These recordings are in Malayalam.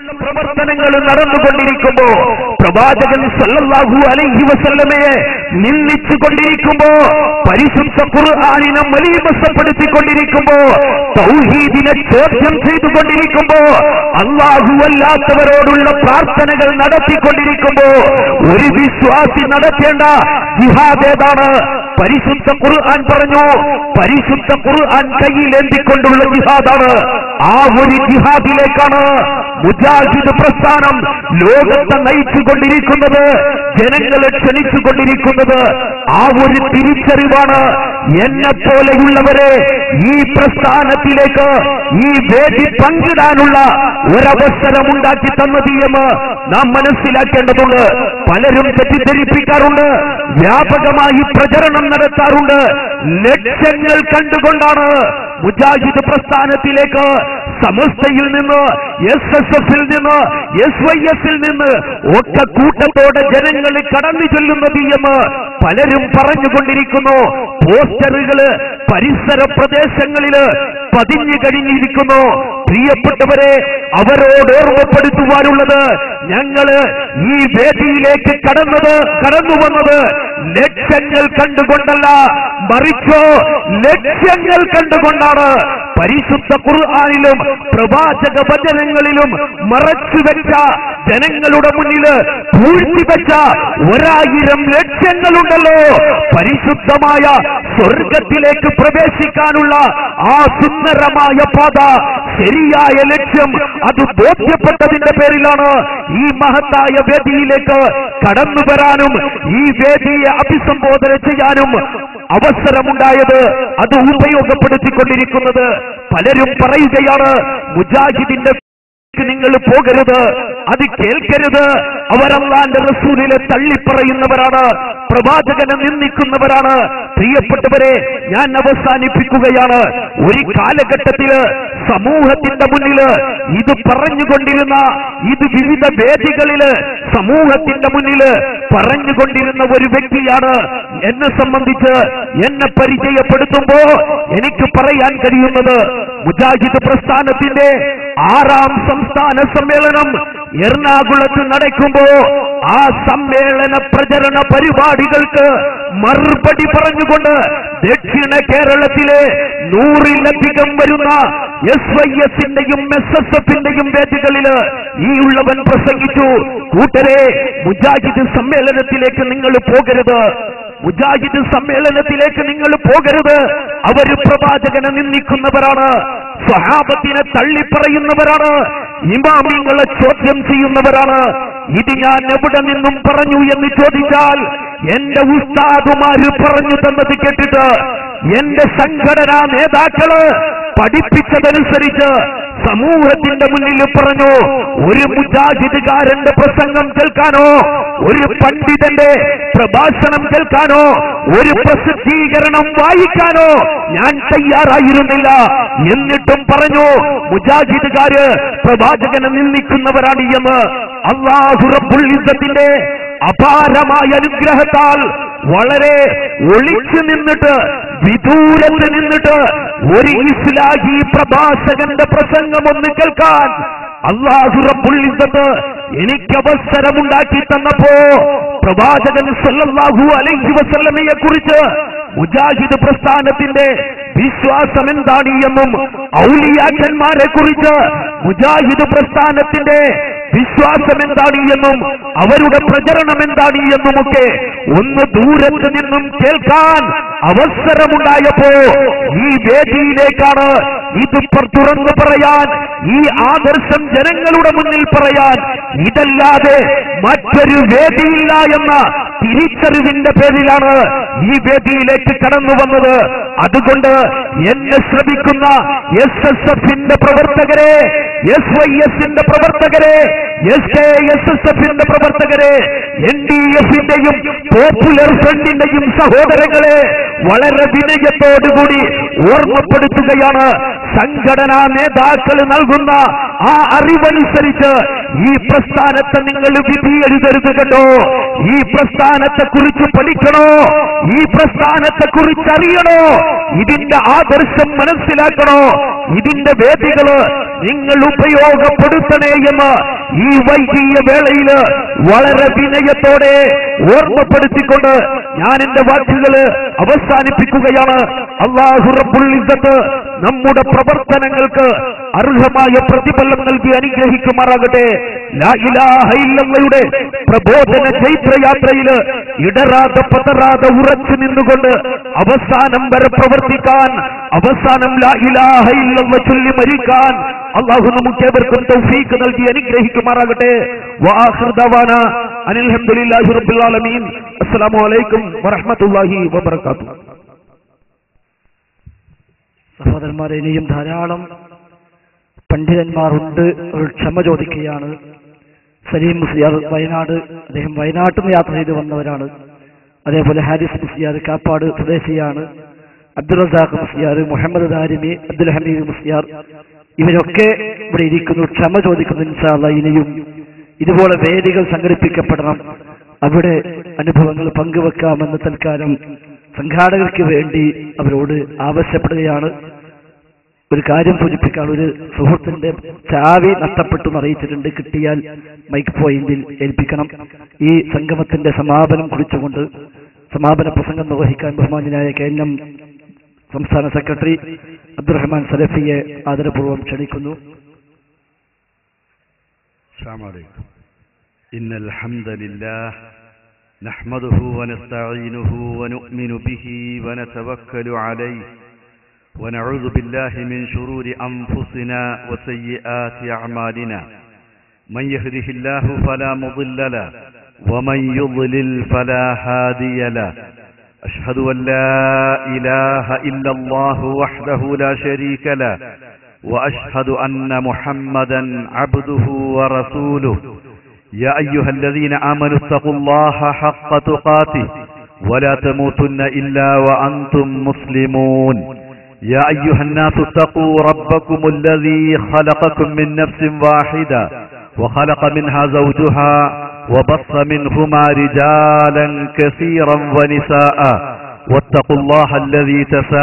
പ്രവർത്തനങ്ങൾ നടന്നുകൊണ്ടിരിക്കുമ്പോ, പ്രവാചകൻ സല്ലല്ലാഹു അലൈഹി വസല്ലമയെ നിന്ദിച്ചുകൊണ്ടിരിക്കുമ്പോ, പരിശുദ്ധ ഖുർആനിനെ മലീമസപ്പെടുത്തിക്കൊണ്ടിരിക്കുമ്പോ, തൗഹീദിനെ ചോദ്യം ചെയ്തുകൊണ്ടിരിക്കുമ്പോ, അല്ലാഹു അല്ലാത്തവരോടുള്ള പ്രാർത്ഥനകൾ നടത്തിക്കൊണ്ടിരിക്കുമ്പോ, ഒരു വിശ്വാസി നടത്തേണ്ട ജിഹാദ് ഏതാണ്? പരിശുദ്ധ ഖുർആൻ പറഞ്ഞു, പരിശുദ്ധ ഖുർആൻ കയ്യിലേന്തിക്കൊണ്ടുള്ള ജിഹാദാണ്. ആ ഒരു ജിഹാദിലേക്കാണ് മുജാഹിദ് പ്രസ്ഥാനം ലോകത്തെ നയിച്ചുകൊണ്ടിരിക്കുന്നത്, ജനങ്ങളെ ക്ഷണിച്ചുകൊണ്ടിരിക്കുന്നത്. ആ ഒരു തിരിച്ചറിവാണ് എന്നെ പോലെയുള്ളവരെ ഈ പ്രസ്ഥാനത്തിലേക്ക്, ഈ വേദി പങ്കിടാനുള്ള ഒരവസരമുണ്ടാക്കി തന്നത് എന്ന് നാം മനസ്സിലാക്കേണ്ടതുണ്ട്. പലരും തെറ്റിദ്ധരിപ്പിക്കാറുണ്ട്, വ്യാപകമായി പ്രചരണം നടത്താറുണ്ട്. ലക്ഷ്യങ്ങൾ കണ്ടുകൊണ്ടാണ് മുജാഹിദ് പ്രസ്ഥാനത്തിലേക്ക് സമസ്തയിൽ നിന്ന്, SSF-ൽ നിന്ന്, SYS-ൽ നിന്ന് ഒക്കെ കൂട്ടത്തോടെ ജനങ്ങൾ കടന്നു ചെല്ലുന്നത് എന്ന് പലരും പറഞ്ഞുകൊണ്ടിരിക്കുന്നു. പോസ്റ്ററുകള് പരിസര പ്രദേശങ്ങളില് പതിഞ്ഞു കഴിഞ്ഞിരിക്കുന്നു. പ്രിയപ്പെട്ടവരെ, അവരോട് ഓർമ്മപ്പെടുത്തുവാനുള്ളത്, ഞങ്ങള് ഈ വേദിയിലേക്ക് കടന്നു വന്നത് ലക്ഷ്യങ്ങൾ കണ്ടുകൊണ്ടല്ല, മറിച്ചോ ലക്ഷ്യങ്ങൾ കണ്ടുകൊണ്ടാണ്. പരിശുദ്ധ ഖുർആനിലും പ്രവാചക വചനങ്ങളിലും മറച്ചുവെച്ച, ജനങ്ങളുടെ മുന്നില് പൂഴ്ത്തിവെച്ച 1000 ലക്ഷ്യങ്ങളുണ്ടല്ലോ. പരിശുദ്ധമായ സ്വർഗത്തിലേക്ക് പ്രവേശിക്കാനുള്ള ആ സുന്ദരമായ പാത, ശരിയായ ലക്ഷ്യം, അത് ബോധ്യപ്പെട്ടതിന്റെ പേരിലാണ് ഈ മഹത്തായ വേദിയിലേക്ക് കടന്നു വരാനും ഈ വേദിയെ അഭിസംബോധന ചെയ്യാനും അവസരമുണ്ടായത്, അത് ഉപയോഗപ്പെടുത്തിക്കൊണ്ടിരിക്കുന്നത്. പലരും പറയുകയാണ്, മുജാഹിദിന്റെ നിങ്ങൾ പോകരുത്, അത് കേൾക്കരുത്, അവരല്ലാന്റെ റസൂലിനെ തള്ളിപ്പറയുന്നവരാണ്, പ്രവാചകനെ നിന്ദിക്കുന്നവരാണ്. പ്രിയപ്പെട്ടവരെ, ഞാൻ അവസാനിപ്പിക്കുകയാണ്. ഒരു കാലഘട്ടത്തില് സമൂഹത്തിന്റെ മുന്നില് ഇത് പറഞ്ഞുകൊണ്ടിരുന്ന, ഇത് വിവിധ വേദികളില് സമൂഹത്തിന്റെ മുന്നില് പറഞ്ഞുകൊണ്ടിരുന്ന ഒരു വ്യക്തിയാണ്. എന്നെ സംബന്ധിച്ച് എന്നെ പരിചയപ്പെടുത്തുമ്പോ എനിക്ക് പറയാൻ കഴിയുന്നത്, മുജാഹിദ് പ്രസ്ഥാനത്തിന്റെ 6ാം സംസ്ഥാന സമ്മേളനം എറണാകുളത്ത് നടക്കുമ്പോ ആ സമ്മേളന പ്രചരണ പരിപാടികൾക്ക് മറുപടി പറഞ്ഞുകൊണ്ട് ദക്ഷിണ കേരളത്തിലെ 100-ലധികം വരുന്ന SYS-ന്റെയും SSF-ന്റെയും വേദികളില് ഈ ഉള്ളവൻ പ്രസംഗിച്ചു, കൂട്ടരെ, മുജാഹിദ് സമ്മേളനത്തിലേക്ക് നിങ്ങൾ പോകരുത്, മുജാഹിദ് സമ്മേളനത്തിലേക്ക് നിങ്ങൾ പോകരുത്. അവര് പ്രവാചകനെ നിന്ദിക്കുന്നവരാണ്, സ്വഹാബത്തിനെ തള്ളിപ്പറയുന്നവരാണ്, ഇമാമിങ്ങളെ ചോദ്യം ചെയ്യുന്നവരാണ്. ഇത് ഞാൻ എവിടെ നിന്നും പറഞ്ഞു എന്ന് ചോദിച്ചാൽ, എന്റെ ഉസ്താദുമാര് പറഞ്ഞു തന്നത് കേട്ടിട്ട്, എന്റെ സംഘടനാ നേതാക്കള് പഠിപ്പിച്ചതനുസരിച്ച് സമൂഹത്തിന്റെ മുന്നിൽ പറഞ്ഞു. ഒരു മുജാഹിദുകാരന്റെ പ്രസംഗം കേൾക്കാനോ, ഒരു പണ്ഡിതന്റെ പ്രഭാഷണം കേൾക്കാനോ, ഒരു പ്രസിദ്ധീകരണം വായിക്കാനോ ഞാൻ തയ്യാറായിരുന്നില്ല. എന്നിട്ടും പറഞ്ഞു, മുജാഹിദുകാര് പ്രവാചകനെ നിന്ദിക്കുന്നവരാണ് എന്ന്. അല്ലാഹു റബ്ബുൽ ഇസ്സത്തിന്റെ അപാരമായ അനുഗ്രഹത്താൽ വളരെ ഒളിച്ചു നിന്നിട്ട്, വിദൂരത്ത് നിന്നിട്ട് ഒരു ഇസ്ലാഹി പ്രഭാഷകന്റെ പ്രസംഗം ഒന്ന് കേൾക്കാൻ അല്ലാഹു റബ്ബുൽ ഇസ്സത്ത് എനിക്ക് അവസരമുണ്ടാക്കി തന്നപ്പോ, പ്രവാചകൻ സല്ലല്ലാഹു അലൈഹി വസല്ലമയെ കുറിച്ച് മുജാഹിദ് പ്രസ്ഥാനത്തിന്റെ വിശ്വാസം എന്താണ് എന്നും, ഔലിയാക്കന്മാരെ കുറിച്ച് മുജാഹിദ് പ്രസ്ഥാനത്തിന്റെ വിശ്വാസം എന്താണ് എന്നും, അവരുടെ പ്രചരണം എന്താണ് എന്നുമൊക്കെ ഒന്ന് ദൂരത്ത് നിന്നും കേൾക്കാൻ അവസരമുണ്ടായപ്പോ ഈ വേദിയിലേക്കാണ് ഇത് തുറന്നു പറയാൻ, ഈ ആദർശം ജനങ്ങളുടെ മുന്നിൽ പറയാൻ ഇതല്ലാതെ മറ്റൊരു വേദിയില്ല എന്ന തിരിച്ചറിവിന്റെ പേരിലാണ് ഈ വേദിയിലേക്ക് കടന്നു വന്നത്. അതുകൊണ്ട് എന്നെ ശ്രമിക്കുന്ന SSF-ന്റെ പ്രവർത്തകരെ, SYS-ന്റെ പ്രവർത്തകരെ, SKSSF-ന്റെ പ്രവർത്തകരെ, NDF-ന്റെയും പോപ്പുലർ ഫ്രണ്ടിന്റെയും സഹോദരങ്ങളെ വളരെ വിനയത്തോടുകൂടി ഓർമ്മപ്പെടുത്തുകയാണ്. സംഘടനാ നേതാക്കൾ നൽകുന്ന ആ അറിവനുസരിച്ച് ഈ പ്രസ്ഥാനത്തെ നിങ്ങൾ വിധി എഴുതരുത് കേട്ടോ. ഈ പ്രസ്ഥാനത്തെ കുറിച്ച് പഠിക്കണോ, ഈ പ്രസ്ഥാനത്തെ കുറിച്ച് അറിയണോ, ഇതിന്റെ ആദർശം മനസ്സിലാക്കണോ, ഇതിന്റെ വേദികള് നിങ്ങൾ ഉപയോഗപ്പെടുത്തണേ എന്ന് ഈ വൈകിയ വേളയിൽ വളരെ വിനയത്തോടെ ഓർമ്മപ്പെടുത്തിക്കൊണ്ട് ഞാൻ എന്റെ വാക്കുകള് അവസാനിപ്പിക്കുകയാണ്. അല്ലാഹു റബ്ബുൽ ഇസ്സത്ത് നമ്മുടെ പ്രവർത്തനങ്ങൾക്ക് അർഹമായ പ്രതിഫലം നൽകി അനുഗ്രഹിക്കുമാറാകട്ടെ. ലാ ഇലാഹ ഇല്ലല്ലാഹയുടെ പ്രബോധന ചൈത്രയാത്രയിൽ ഇടറാതെ പതറാതെ ഉറച്ചു നിന്നുകൊണ്ട് അവസാനം വരെ പ്രവർത്തിക്കാൻ, അവസാനം ലാ ഇലാഹ ഇല്ലല്ലാഹ് ചൊല്ലി മരിക്കാൻ അല്ലാഹു നമുക്കേവർക്കും തൗഫീഖ് നൽകി അനുഗ്രഹിക്കുമാറാകട്ടെ. വആഖിറു ദഅവാനാ അനിൽ ഹംദുലില്ലാഹി റബ്ബിൽ ആലമീൻ. അസ്സലാമു അലൈക്കും വറഹ്മത്തുള്ളാഹി വബറകാതുഹു. സഹോദരന്മാരെ, ഇനിയും ധാരാളം പണ്ഡിതന്മാർ ഉണ്ട്. ക്ഷമ ചോദിക്കുകയാണ്. സലീം മുസ്ലിയാർ വയനാട്, അദ്ദേഹം വയനാട്ടിൽ നിന്ന് യാത്ര ചെയ്ത് വന്നവരാണ്. അതേപോലെ ഹാരിസ് മുസ്ലിയാർ കാപ്പാട് സ്വദേശിയാണ്. അബ്ദുൾ റസാഖ് മുസ്ലിയാർ, മുഹമ്മദ് ദാരിമി, അബ്ദുൽ ഹമീദ് മുസ്ലിയാർ, ഇവരൊക്കെ ഇവിടെ ഇരിക്കുന്നു. ക്ഷമ ചോദിക്കുന്നു. ഇൻഷാ അല്ലാഹ് ഇനിയും ഇതുപോലെ വേദികൾ സംഘടിപ്പിക്കപ്പെടണം, അവിടെ അനുഭവങ്ങൾ പങ്കുവെക്കാമെന്ന് തൽക്കാലം സംഘാടകർക്ക് വേണ്ടി അവരോട് ആവശ്യപ്പെടുകയാണ്. ഒരു കാര്യം സൂചിപ്പിക്കാൻ, ഒരു സുഹൃത്തിന്റെ ചാവി നഷ്ടപ്പെട്ടു എന്നറിയിച്ചിട്ടുണ്ട്. കിട്ടിയാൽ മൈക്ക് പോയിന്റിൽ ഏൽപ്പിക്കണം. ഈ സംഗമത്തിന്റെ സമാപനം കുറിച്ചുകൊണ്ട് സമാപന പ്രസംഗം നിർവഹിക്കാൻ ബഹുമാന്യനായ KNM സംസ്ഥാന സെക്രട്ടറി അബ്ദുറഹ്മാൻ സലഫിയെ ആദരപൂർവ്വം ക്ഷണിക്കുന്നു. السلام عليكم. إن الحمد لله نحمده ونستعينه ونؤمن به ونتوكل عليه ونعوذ بالله من شرور أنفسنا وسيئات أعمالنا. من يهده الله فلا مضل له ومن يضلل فلا هادي له. أشهد أن لا إله إلا الله وحده لا شريك له وأشهد أن محمدا عبده ورسوله. يا أيها الذين آمنوا اتقوا الله حق تقاته ولا تموتن إلا وأنتم مسلمون. يا أيها الناس اتقوا ربكم الذي خلقكم من نفس واحدة وخلق منها زوجها وبث منهما رجالا كثيرا ونساء واتقوا الله الذي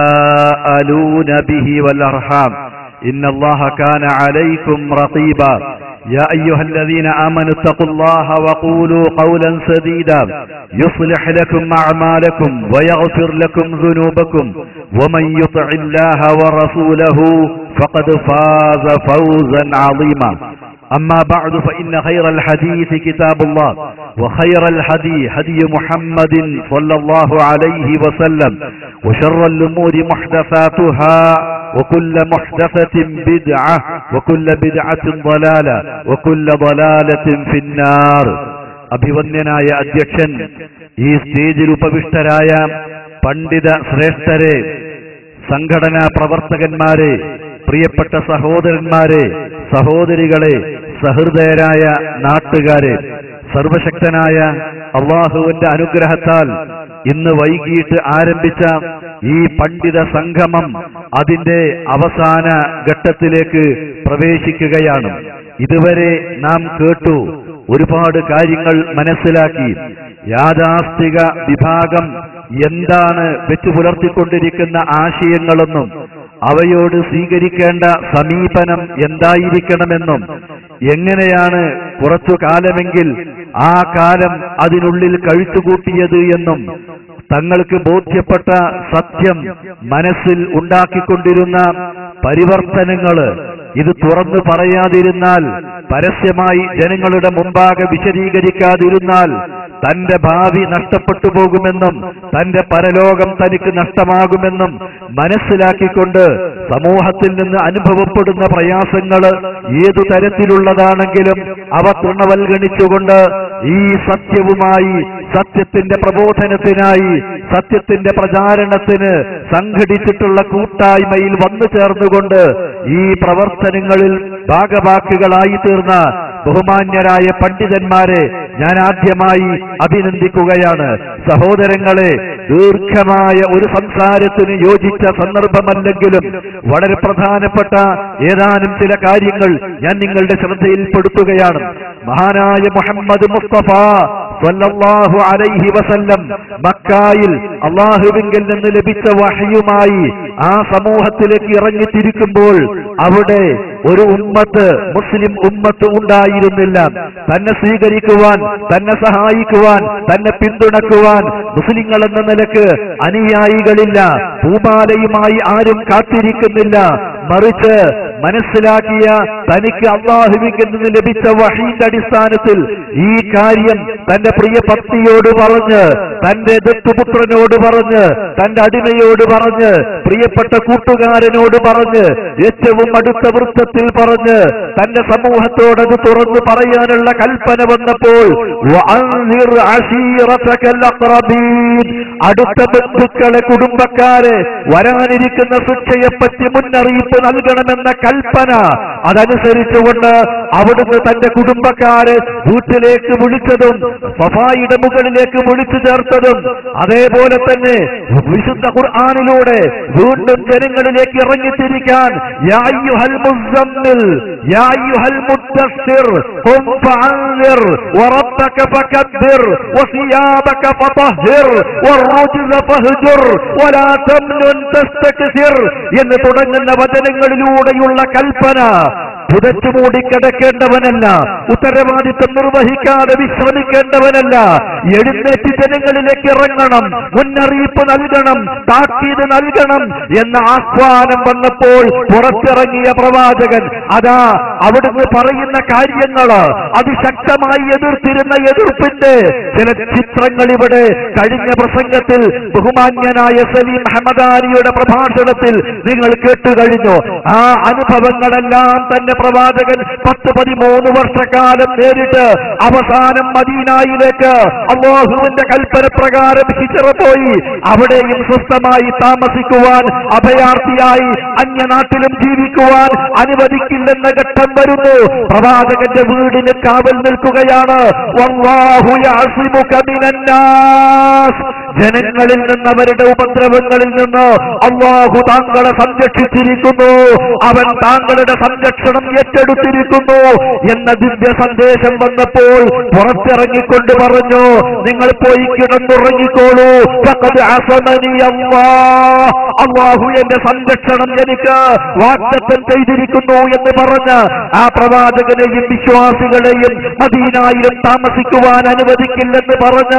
تساءلون به والأرحام إن الله كان عليكم رقيبا. يا أيها الذين آمنوا اتقوا الله وقولوا قولا سديدا يصلح لكم أعمالكم ويغفر لكم ذنوبكم ومن يطع الله ورسوله فقد فاز فوزا عظيما. أما بعد فإن خير الحديث كتاب الله وخير الهدي هدي محمد صلى الله عليه وسلم وشر الأمور محدثاتها وكل محدثة بدعة وكل بدعة ضلالة وكل ضلالة في النار. അഭിവന്യനായ അധ്യക്ഷൻ, ഈ സ്റ്റേജിൽ ഉപവിഷ്ടരായ പണ്ഡിത ശ്രേഷ്ഠരെ, സംഘടനാ പ്രവർത്തകന്മാരെ, പ്രിയപ്പെട്ട സഹോദരന്മാരെ, സഹോദരികളെ, സഹൃദയരായ നാട്ടുകാരെ, സർവശക്തനായ അല്ലാഹുവിന്റെ അനുഗ്രഹത്താൽ ഇന്ന് വൈകിട്ട് ആരംഭിച്ച ഈ പണ്ഡിത സംഗമം അതിന്റെ അവസാന ഘട്ടത്തിലേക്ക് പ്രവേശിക്കുകയാണ്. ഇതുവരെ നാം കേട്ടു, ഒരുപാട് കാര്യങ്ങൾ മനസ്സിലാക്കി. യാഥാസ്ഥിക വിഭാഗം എന്താണ് വെച്ചു പുലർത്തിക്കൊണ്ടിരിക്കുന്ന ആശയങ്ങളെന്നും അവയോട് സ്വീകരിക്കേണ്ട സമീപനം എന്തായിരിക്കണമെന്നും എങ്ങനെയാണ് കുറച്ചു കാലമെങ്കിൽ ആ കാലം അതിനുള്ളിൽ കഴിച്ചുകൂട്ടിയത് എന്നും തങ്ങൾക്ക് ബോധ്യപ്പെട്ട സത്യം മനസ്സിൽ ഉണ്ടാക്കിക്കൊണ്ടിരുന്ന പരിവർത്തനങ്ങള് ഇത് തുറന്നു പറയാതിരുന്നാൽ, പരസ്യമായി ജനങ്ങളുടെ മുമ്പാകെ വിശദീകരിക്കാതിരുന്നാൽ തന്റെ ഭാവി നഷ്ടപ്പെട്ടു പോകുമെന്നും തന്റെ പരലോകം തനിക്ക് നഷ്ടമാകുമെന്നും മനസ്സിലാക്കിക്കൊണ്ട് സമൂഹത്തിൽ നിന്ന് അനുഭവപ്പെടുന്ന പ്രയാസങ്ങൾ ഏതു തരത്തിലുള്ളതാണെങ്കിലും അവ തൃണവൽഗണിച്ചുകൊണ്ട് ഈ സത്യവുമായി, സത്യത്തിന്റെ പ്രബോധനത്തിനായി, സത്യത്തിന്റെ പ്രചാരണത്തിന് സംഘടിച്ചിട്ടുള്ള കൂട്ടായ്മയിൽ വന്നു ചേർന്നുകൊണ്ട് ഈ പ്രവർത്തനങ്ങളിൽ ഭാഗവാക്കുകളായി തീർന്ന ബഹുമാന്യരായ പണ്ഡിതന്മാരെ ഞാൻ ആദ്യമായി അഭിനന്ദിക്കുകയാണ്. സഹോദരങ്ങളെ, ദീർഘമായ ഒരു സംസാരത്തിന് യോജിച്ച സന്ദർഭമല്ലെങ്കിലും വളരെ പ്രധാനപ്പെട്ട ഏതാനും ചില കാര്യങ്ങൾ ഞാൻ നിങ്ങളുടെ ശ്രദ്ധയിൽപ്പെടുത്തുകയാണ്. മഹാനായ മുഹമ്മദ് മുസ്തഫ സ്വല്ലല്ലാഹു അലൈഹി വസല്ലം മക്കായിൽ അല്ലാഹുവിങ്കിൽ നിന്ന് ലഭിച്ച വഹയുമായി ആ സമൂഹത്തിലേക്ക് ഇറങ്ങിത്തിരിക്കുമ്പോൾ അവിടെ ഒരു ഉമ്മത്ത്, മുസ്ലിം ഉമ്മത്ത് ഉണ്ടായിരുന്നില്ല. തന്നെ സ്വീകരിക്കുവാൻ, തന്നെ സഹായിക്കുവാൻ, തന്നെ പിന്തുണക്കുവാൻ മുസ്ലിങ്ങൾ എന്ന നിലക്ക് അനുയായികളില്ല. പൂമാലയുമായി ആരും കാത്തിരിക്കുന്നില്ല. മറിച്ച് മനസ്സിലാക്കിയ തനിക്ക് അല്ലാഹുവിൽ നിന്ന് ലഭിച്ച വഹീന്റെ അടിസ്ഥാനത്തിൽ ഈ കാര്യം തന്റെ പ്രിയ പത്നിയോട് പറഞ്ഞ്, തന്റെ ദത്തുപുത്രനോട് പറഞ്ഞ്, തന്റെ അടിമയോട് പറഞ്ഞ്, പ്രിയപ്പെട്ട കൂട്ടുകാരനോട് പറഞ്ഞ്, ഏറ്റവും അടുത്ത വൃത്തത്തിൽ പറഞ്ഞ്, തന്റെ സമൂഹത്തോടത് തുറന്നു പറയാനുള്ള കൽപ്പന വന്നപ്പോൾ അടുത്ത ബന്ധുക്കളെ, കുടുംബക്കാരെ വരാനിരിക്കുന്ന ശിക്ഷയെപ്പറ്റി മുന്നറിയിപ്പ് നൽകണമെന്ന കൽപ്പന അതനുസരിച്ചുകൊണ്ട് അവിടുന്ന് തന്റെ കുടുംബക്കാരെ വീട്ടിലേക്ക് വിളിച്ചതും സഫായിയുടെ മുകളിലേക്ക് വിളിച്ചു ചേർത്തതും, അതേപോലെ തന്നെ വിശുദ്ധ ഖുർആനിലൂടെ വീണ്ടും ജനങ്ങളിലേക്ക് ഇറങ്ങിത്തിരിക്കാൻ യാ അയ്യുഹൽ മുസ്സമ്മിൽ യാ അയ്യുഹൽ മുദ്ദസ്സിർ ഖും ഫഅൻദിർ വറബ്ബക ഫകബ്ബിർ വസിയാബക ഫതഹിർ വറുജ്സ ഫഹ്ജുർ വലാ തംനുൻ തസ്തക്സിർ എന്ന് തുടങ്ങുന്ന വചനങ്ങളിലൂടെയുള്ള കൽപ്പന പുതച്ചു മൂടിക്കിടക്കേണ്ടവനല്ല, ഉത്തരവാദിത്വം നിർവഹിക്കാതെ വിശ്രമിക്കേണ്ടവനല്ല, എഴുന്നേറ്റ് ജനങ്ങളിലേക്ക് ഇറങ്ങണം, മുന്നറിയിപ്പ് നൽകണം, താക്കീത് നൽകണം എന്ന ആഹ്വാനം വന്നപ്പോൾ പുറത്തിറങ്ങിയ പ്രവാചകൻ അതാ അവിടുന്ന് പറയുന്ന കാര്യങ്ങള് അതിശക്തമായി എതിർത്തിരുന്ന എതിർപ്പിന്റെ ചില ചിത്രങ്ങൾ ഇവിടെ കഴിഞ്ഞ പ്രസംഗത്തിൽ ബഹുമാന്യനായ സലീം ഹമദാനിയുടെ പ്രഭാഷണത്തിൽ നിങ്ങൾ കേട്ടുകഴിഞ്ഞു. ആ അനുഭവങ്ങളെല്ലാം തന്നെ പ്രവാചകൻ 10-13 വർഷക്കാലം നേരിട്ട് അവസാനം മദീനയിലേക്ക് അല്ലാഹുവിന്റെ കൽപ്പന പ്രകാരം ഹിജ്റ പോയി അവിടെയും സ്വസ്ഥമായി താമസിക്കുവാൻ, അഭയാർത്ഥിയായി അന്യനാട്ടിലും ജീവിക്കുവാൻ അനുവദിക്കില്ലെന്ന ഘട്ടം വരുന്നു. പ്രവാചകന്റെ വീടിന് കാവൽ നിൽക്കുകയാണ്. വല്ലാഹു യഅസിമുക മിനന്നാസ്, ജനങ്ങളിൽ നിന്ന്, അവരുടെ ഉപദ്രവങ്ങളിൽ നിന്ന് അല്ലാഹു താങ്കളെ സംരക്ഷിച്ചിരിക്കുന്നു, അവൻ താങ്കളുടെ സംരക്ഷണം ഏറ്റെടുത്തിരിക്കുന്നു എന്ന ദിവ്യ സന്ദേശം വന്നപ്പോൾ പുറത്തിറങ്ങിക്കൊണ്ട് പറഞ്ഞു, നിങ്ങൾ പോയി കിടന്നുറങ്ങിക്കോളൂ, ഫഖദ് അസമനി അല്ലാഹ്, അല്ലാഹു എന്റെ സംരക്ഷണം എനിക്ക് വാഗ്ദത്തം ചെയ്തിരിക്കുന്നു എന്ന് പറഞ്ഞ് ആ പ്രവാചകനെയും വിശ്വാസികളെയും മദീനയിലും താമസിക്കുവാൻ അനുവദിക്കില്ലെന്ന് പറഞ്ഞ്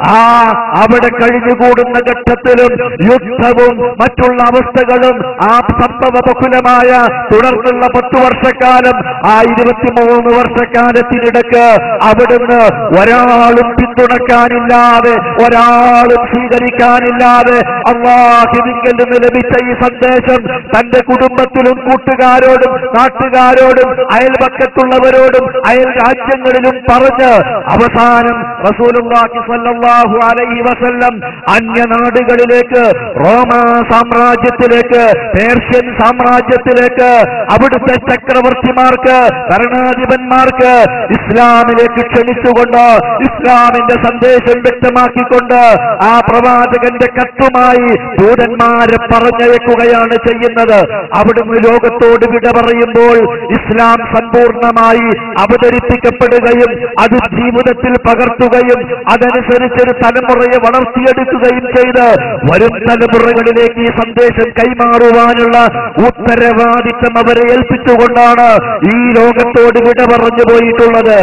അവിടെ കഴിഞ്ഞുകൂടുന്ന ഘട്ടത്തിലും യുദ്ധവും മറ്റുള്ള അവസ്ഥകളും ആ സംഭവബഹുലമായ തുടർന്നുള്ള 10 വർഷക്കാലം, ആ 23 വർഷക്കാലത്തിനിടക്ക് അവിടുന്ന് ഒരാളും പിന്തുണക്കാനില്ലാതെ, ഒരാളും സ്വീകരിക്കാനില്ലാതെ അല്ലാഹുവിൽ നിന്ന് ലഭിച്ച ഈ സന്ദേശം തന്റെ കുടുംബത്തിലും കൂട്ടുകാരോടും നാട്ടുകാരോടും അയൽപക്കത്തുള്ളവരോടും അയൽ രാജ്യങ്ങളിലും പറഞ്ഞ് അവസാനം റസൂലുള്ളാഹി സ്വല്ലല്ലാഹു അലൈഹി വസല്ലം അന്യനാടുകളിലേക്ക്, റോമാ സാമ്രാജ്യത്തിലേക്ക്, പേർഷ്യൻ സാമ്രാജ്യത്തിലേക്ക്, അവിടുത്തെ ചക്രവർത്തിമാർക്ക്, ഭരണാധിപന്മാർക്ക് ഇസ്ലാമിലേക്ക് ക്ഷണിച്ചുകൊണ്ട് ഇസ്ലാമിന്റെ സന്ദേശം വ്യക്തമാക്കിക്കൊണ്ട് ആ പ്രവാചകന്റെ കത്തുമായി ദൂതന്മാരെ പറഞ്ഞയക്കുകയാണ് ചെയ്യുന്നത്. അവിടുന്ന് ലോകത്തോട് വിട പറയുമ്പോൾ ഇസ്ലാം സമ്പൂർണമായി അവതരിപ്പിക്കപ്പെടുകയും അത് ജീവിതത്തിൽ പകർത്തുകയും അതനുസരിച്ചൊരു തലമുറയെ വളർത്തിയെടുക്കുകയും ചെയ്ത് വരും തലമുറകളിലേക്ക് ഈ സന്ദേശം കൈമാറുവാനുള്ള ഉത്തരവാദിത്തം അവരെ ഏൽപ്പിച്ചുകൊണ്ടാണ് ഈ ലോകത്തോട് വിട പറഞ്ഞു പോയിട്ടുള്ളത്.